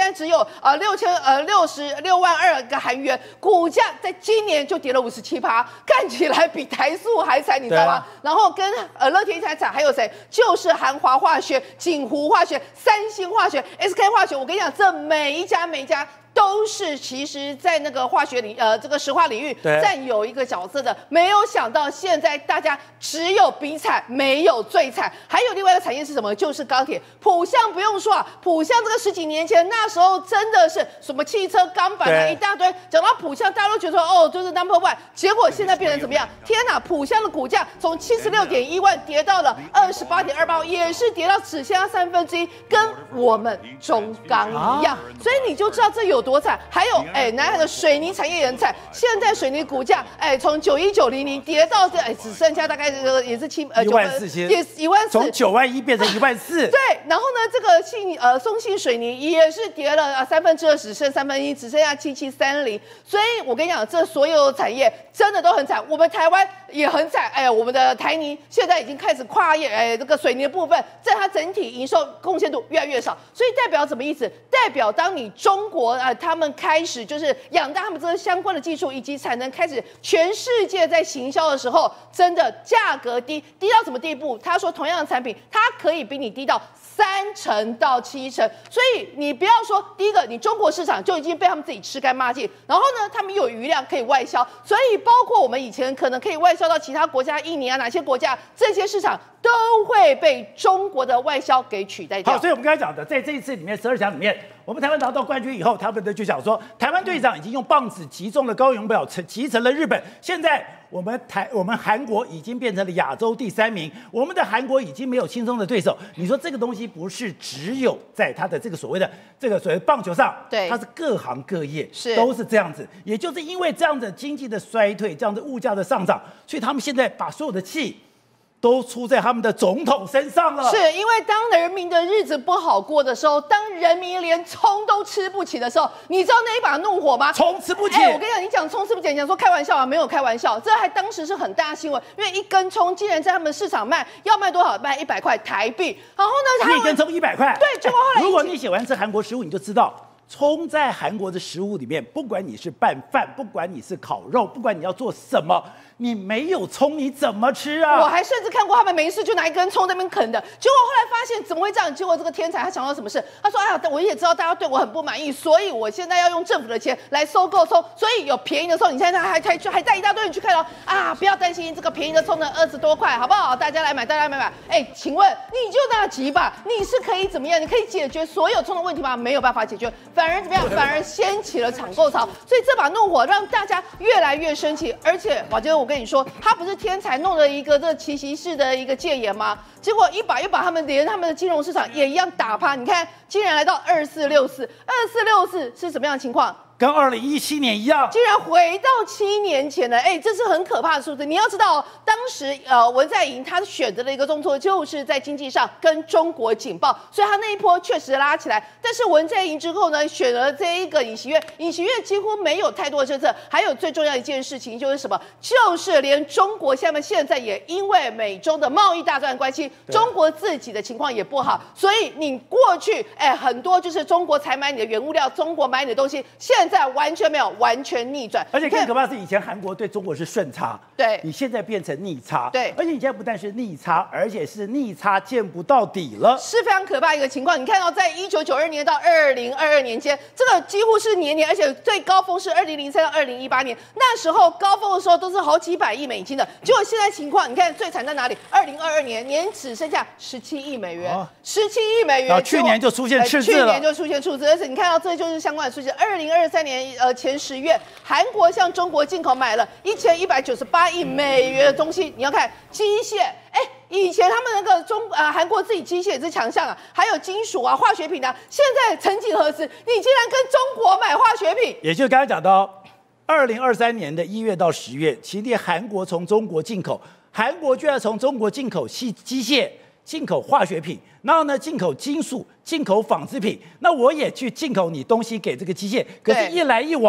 在只有呃六千呃六十六万二个韩元，股价在今年就跌了五十七趴，看起来比台塑还惨，你知道吗？啊、然后跟呃乐天还惨，还有谁？就是韩华化学、锦湖化学、三星化学、S K 化学。我跟你讲，这每一家每一家。都是其实，在那个化学领呃这个石化领域占有一个角色的，没有想到现在大家只有比惨，没有最惨。还有另外一个产业是什么？就是钢铁。浦项不用说啊，浦项这个十几年前那时候真的是什么汽车钢板啊一大堆，讲到浦项大家都觉得说哦就是 number one， 结果现在变成怎么样？天哪，浦项的股价从七十六点一万跌到了二十八点二八，也是跌到只剩下三分之一，跟我们中钢一样，所以你就知道这有多惨。还有哎，南海的水泥产业也很惨，现在水泥股价哎从九一九零零跌到这哎只剩下大概呃也是七呃一万四千， 也一万四， 从九万一变成一万四。 对，然后呢这个信呃松信水泥也是跌了啊三分之二，只剩三分一，只剩下七七三零。所以我跟你讲，这所有产业真的都很惨，我们台湾也很惨。哎，我们的台泥现在已经开始跨业，哎这个水泥的部分在它整体营收贡献度越来越少，所以代表什么意思？代表当你中国啊、呃、他们开始就是养大他们这个相关的技术以及产能，开始全世界在行销的时候，真的价格低低到什么地步？他说同样的产品，它可以比你低到三成到七成，所以你不要说第一个，你中国市场就已经被他们自己吃干抹净，然后呢，他们有余量可以外销，所以包括我们以前可能可以外销到其他国家，印尼啊哪些国家，这些市场都会被中国的外销给取代掉。 好，所以我们刚才讲的，在这一次里面十二强里面，我们台湾拿到冠军以后，他们的就讲说，台湾队长已经用棒子击中了高雄表，击沉了日本。现在我们台我们韩国已经变成了亚洲第三名，我们的韩国已经没有轻松的对手。你说这个东西不是只有在他的这个所谓的这个所谓棒球上， 对， 它是各行各业是都是这样子。也就是因为这样的经济的衰退，这样的物价的上涨，所以他们现在把所有的气都出在他们的总统身上了。 是因为当人民的日子不好过的时候，当人民连葱都吃不起的时候，你知道那一把怒火吗？ 葱吃不起。 哎，我跟你讲，你讲葱吃不起，你讲说开玩笑啊，没有开玩笑，这还当时是很大新闻，因为一根葱竟然在他们市场卖，要卖多少？卖一百块台币。然后呢， 一根葱一百块。 对，结果后来、 哎，如果你喜欢吃韩国食物，你就知道。葱在韩国的食物里面，不管你是拌饭，不管你是烤肉，不管你要做什么，你没有葱你怎么吃啊？ 我还甚至看过他们没事就拿一根葱在那边啃的，结果后来发现怎么会这样？结果这个天才他想到什么事？他说：“哎呀，我也知道大家对我很不满意，所以我现在要用政府的钱来收购葱，所以有便宜的葱，你现在还还还带一大堆人去看哦啊！不要担心，这个便宜的葱呢二十多块，好不好？大家来买，大家来买买。哎，请问你就那几把，你是可以怎么样？你可以解决所有葱的问题吗？没有办法解决，反而怎么样？反而掀起了抢购潮，所以这把怒火让大家越来越生气。而且宝杰，我跟你说，他不是天才弄了一个这奇袭式的一个戒严吗？结果一把又把他们连他们的金融市场也一样打趴。你看，竟然来到二四六四，二四六四是什么样的情况？ 跟二零一七年一样， 竟然回到七年前了，哎，这是很可怕的数字。你要知道，当时呃文在寅他选择的一个动作，就是在经济上跟中国警报，所以他那一波确实拉起来。但是文在寅之后呢，选了这一个尹锡悦，尹锡悦几乎没有太多的政策。还有最重要一件事情就是什么？就是连中国下面现在也因为美中的贸易大战关系，中国自己的情况也不好，所以你过去哎很多就是中国才买你的原物料，中国买你的东西，现在完全没有，完全逆转。 而且更可怕的是，以前韩国对中国是顺差， 对， 你现在变成逆差， 对。 而且你现在不但是逆差，而且是逆差见不到底了， 是非常可怕一个情况。你看到，在一九九二年到二零二二年间，这个几乎是年年，而且最高峰是二零零三到二零一八年，那时候高峰的时候都是好几百亿美金的。结果现在情况，你看最惨在哪里？二零二二年年只剩下十七亿美元，十七亿美元， 然后去年就出现赤字了， 去年就出现赤字，而且你看到这就是相关的数据，二零二三年。呃，前十月，韩国向中国进口买了一千一百九十八亿美元的东西。你要看机械，哎，以前他们那个中呃韩国自己机械也是强项啊，还有金属啊、化学品啊。现在曾几何时，你竟然跟中国买化学品？ 也就是刚才讲到，二零二三年的一月到十月，其实韩国从中国进口，韩国居然从中国进口机机械。进口化学品，然后呢，进口金属，进口纺织品。那我也去进口你东西给这个机械，可是，一来一往，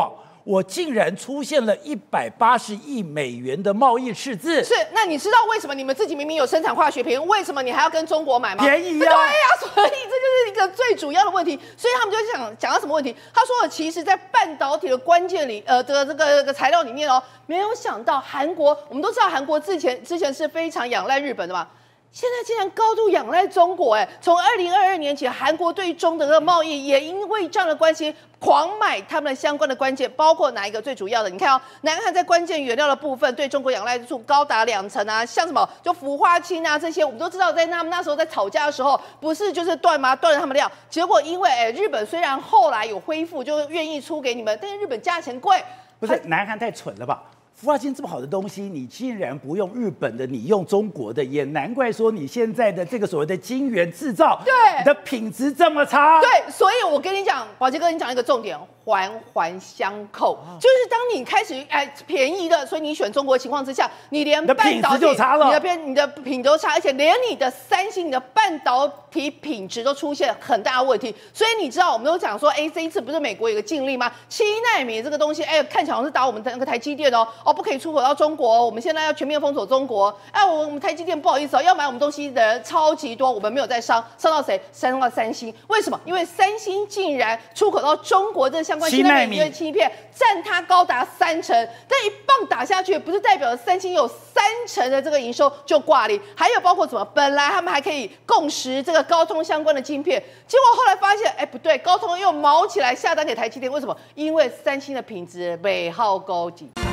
我竟然出现了一百八十亿美元的贸易赤字。 是，那你知道为什么你们自己明明有生产化学品，为什么你还要跟中国买吗？ 便宜啊！ 对呀、啊，所以这就是一个最主要的问题。所以他们就想讲到什么问题？他说，其实，在半导体的关键里，呃，的这个这个材料里面哦，没有想到韩国，我们都知道韩国之前之前是非常仰赖日本的嘛。现在竟然高度仰赖中国，哎，从二零二二年起，韩国对中德的贸易也因为这样的关系，狂买他们的相关的关键，包括哪一个最主要的？你看哦，南韩在关键原料的部分对中国仰赖度高达两成啊，像什么就氟化氢啊这些，我们都知道，在他们那时候在吵架的时候，不是就是断吗？断了他们料，结果因为哎，日本虽然后来有恢复，就愿意出给你们，但是日本价钱贵， 不是南韩太蠢了吧？氟化氢这么好的东西，你竟然不用日本的，你用中国的，也难怪说你现在的这个所谓的晶圆制造， 对， 你的品质这么差。 对，所以我跟你讲，宝杰哥，你讲一个重点，环环相扣，就是当你开始哎便宜的，所以你选中国的情况之下，你连半导体你的品质就差了， 你的变你的品质都差，而且连你的三星、你的半导体品质都出现很大的问题。所以你知道，我们都讲说，哎，这一次不是美国有个禁令吗？七奈米这个东西，哎，看起来好像是打我们的那个台积电哦。哦，不可以出口到中国，我们现在要全面封锁中国。哎，我们台积电不好意思哦，要买我们东西的人超级多，我们没有在商，商到谁？商到三星。为什么？因为三星竟然出口到中国这相关七纳米的芯片，占它高达三成。但一棒打下去，不是代表三星有三成的这个营收就挂零。还有包括什么？本来他们还可以共识这个高通相关的晶片，结果后来发现，哎，不对，高通又毛起来下单给台积电，为什么？因为三星的品质美好高级。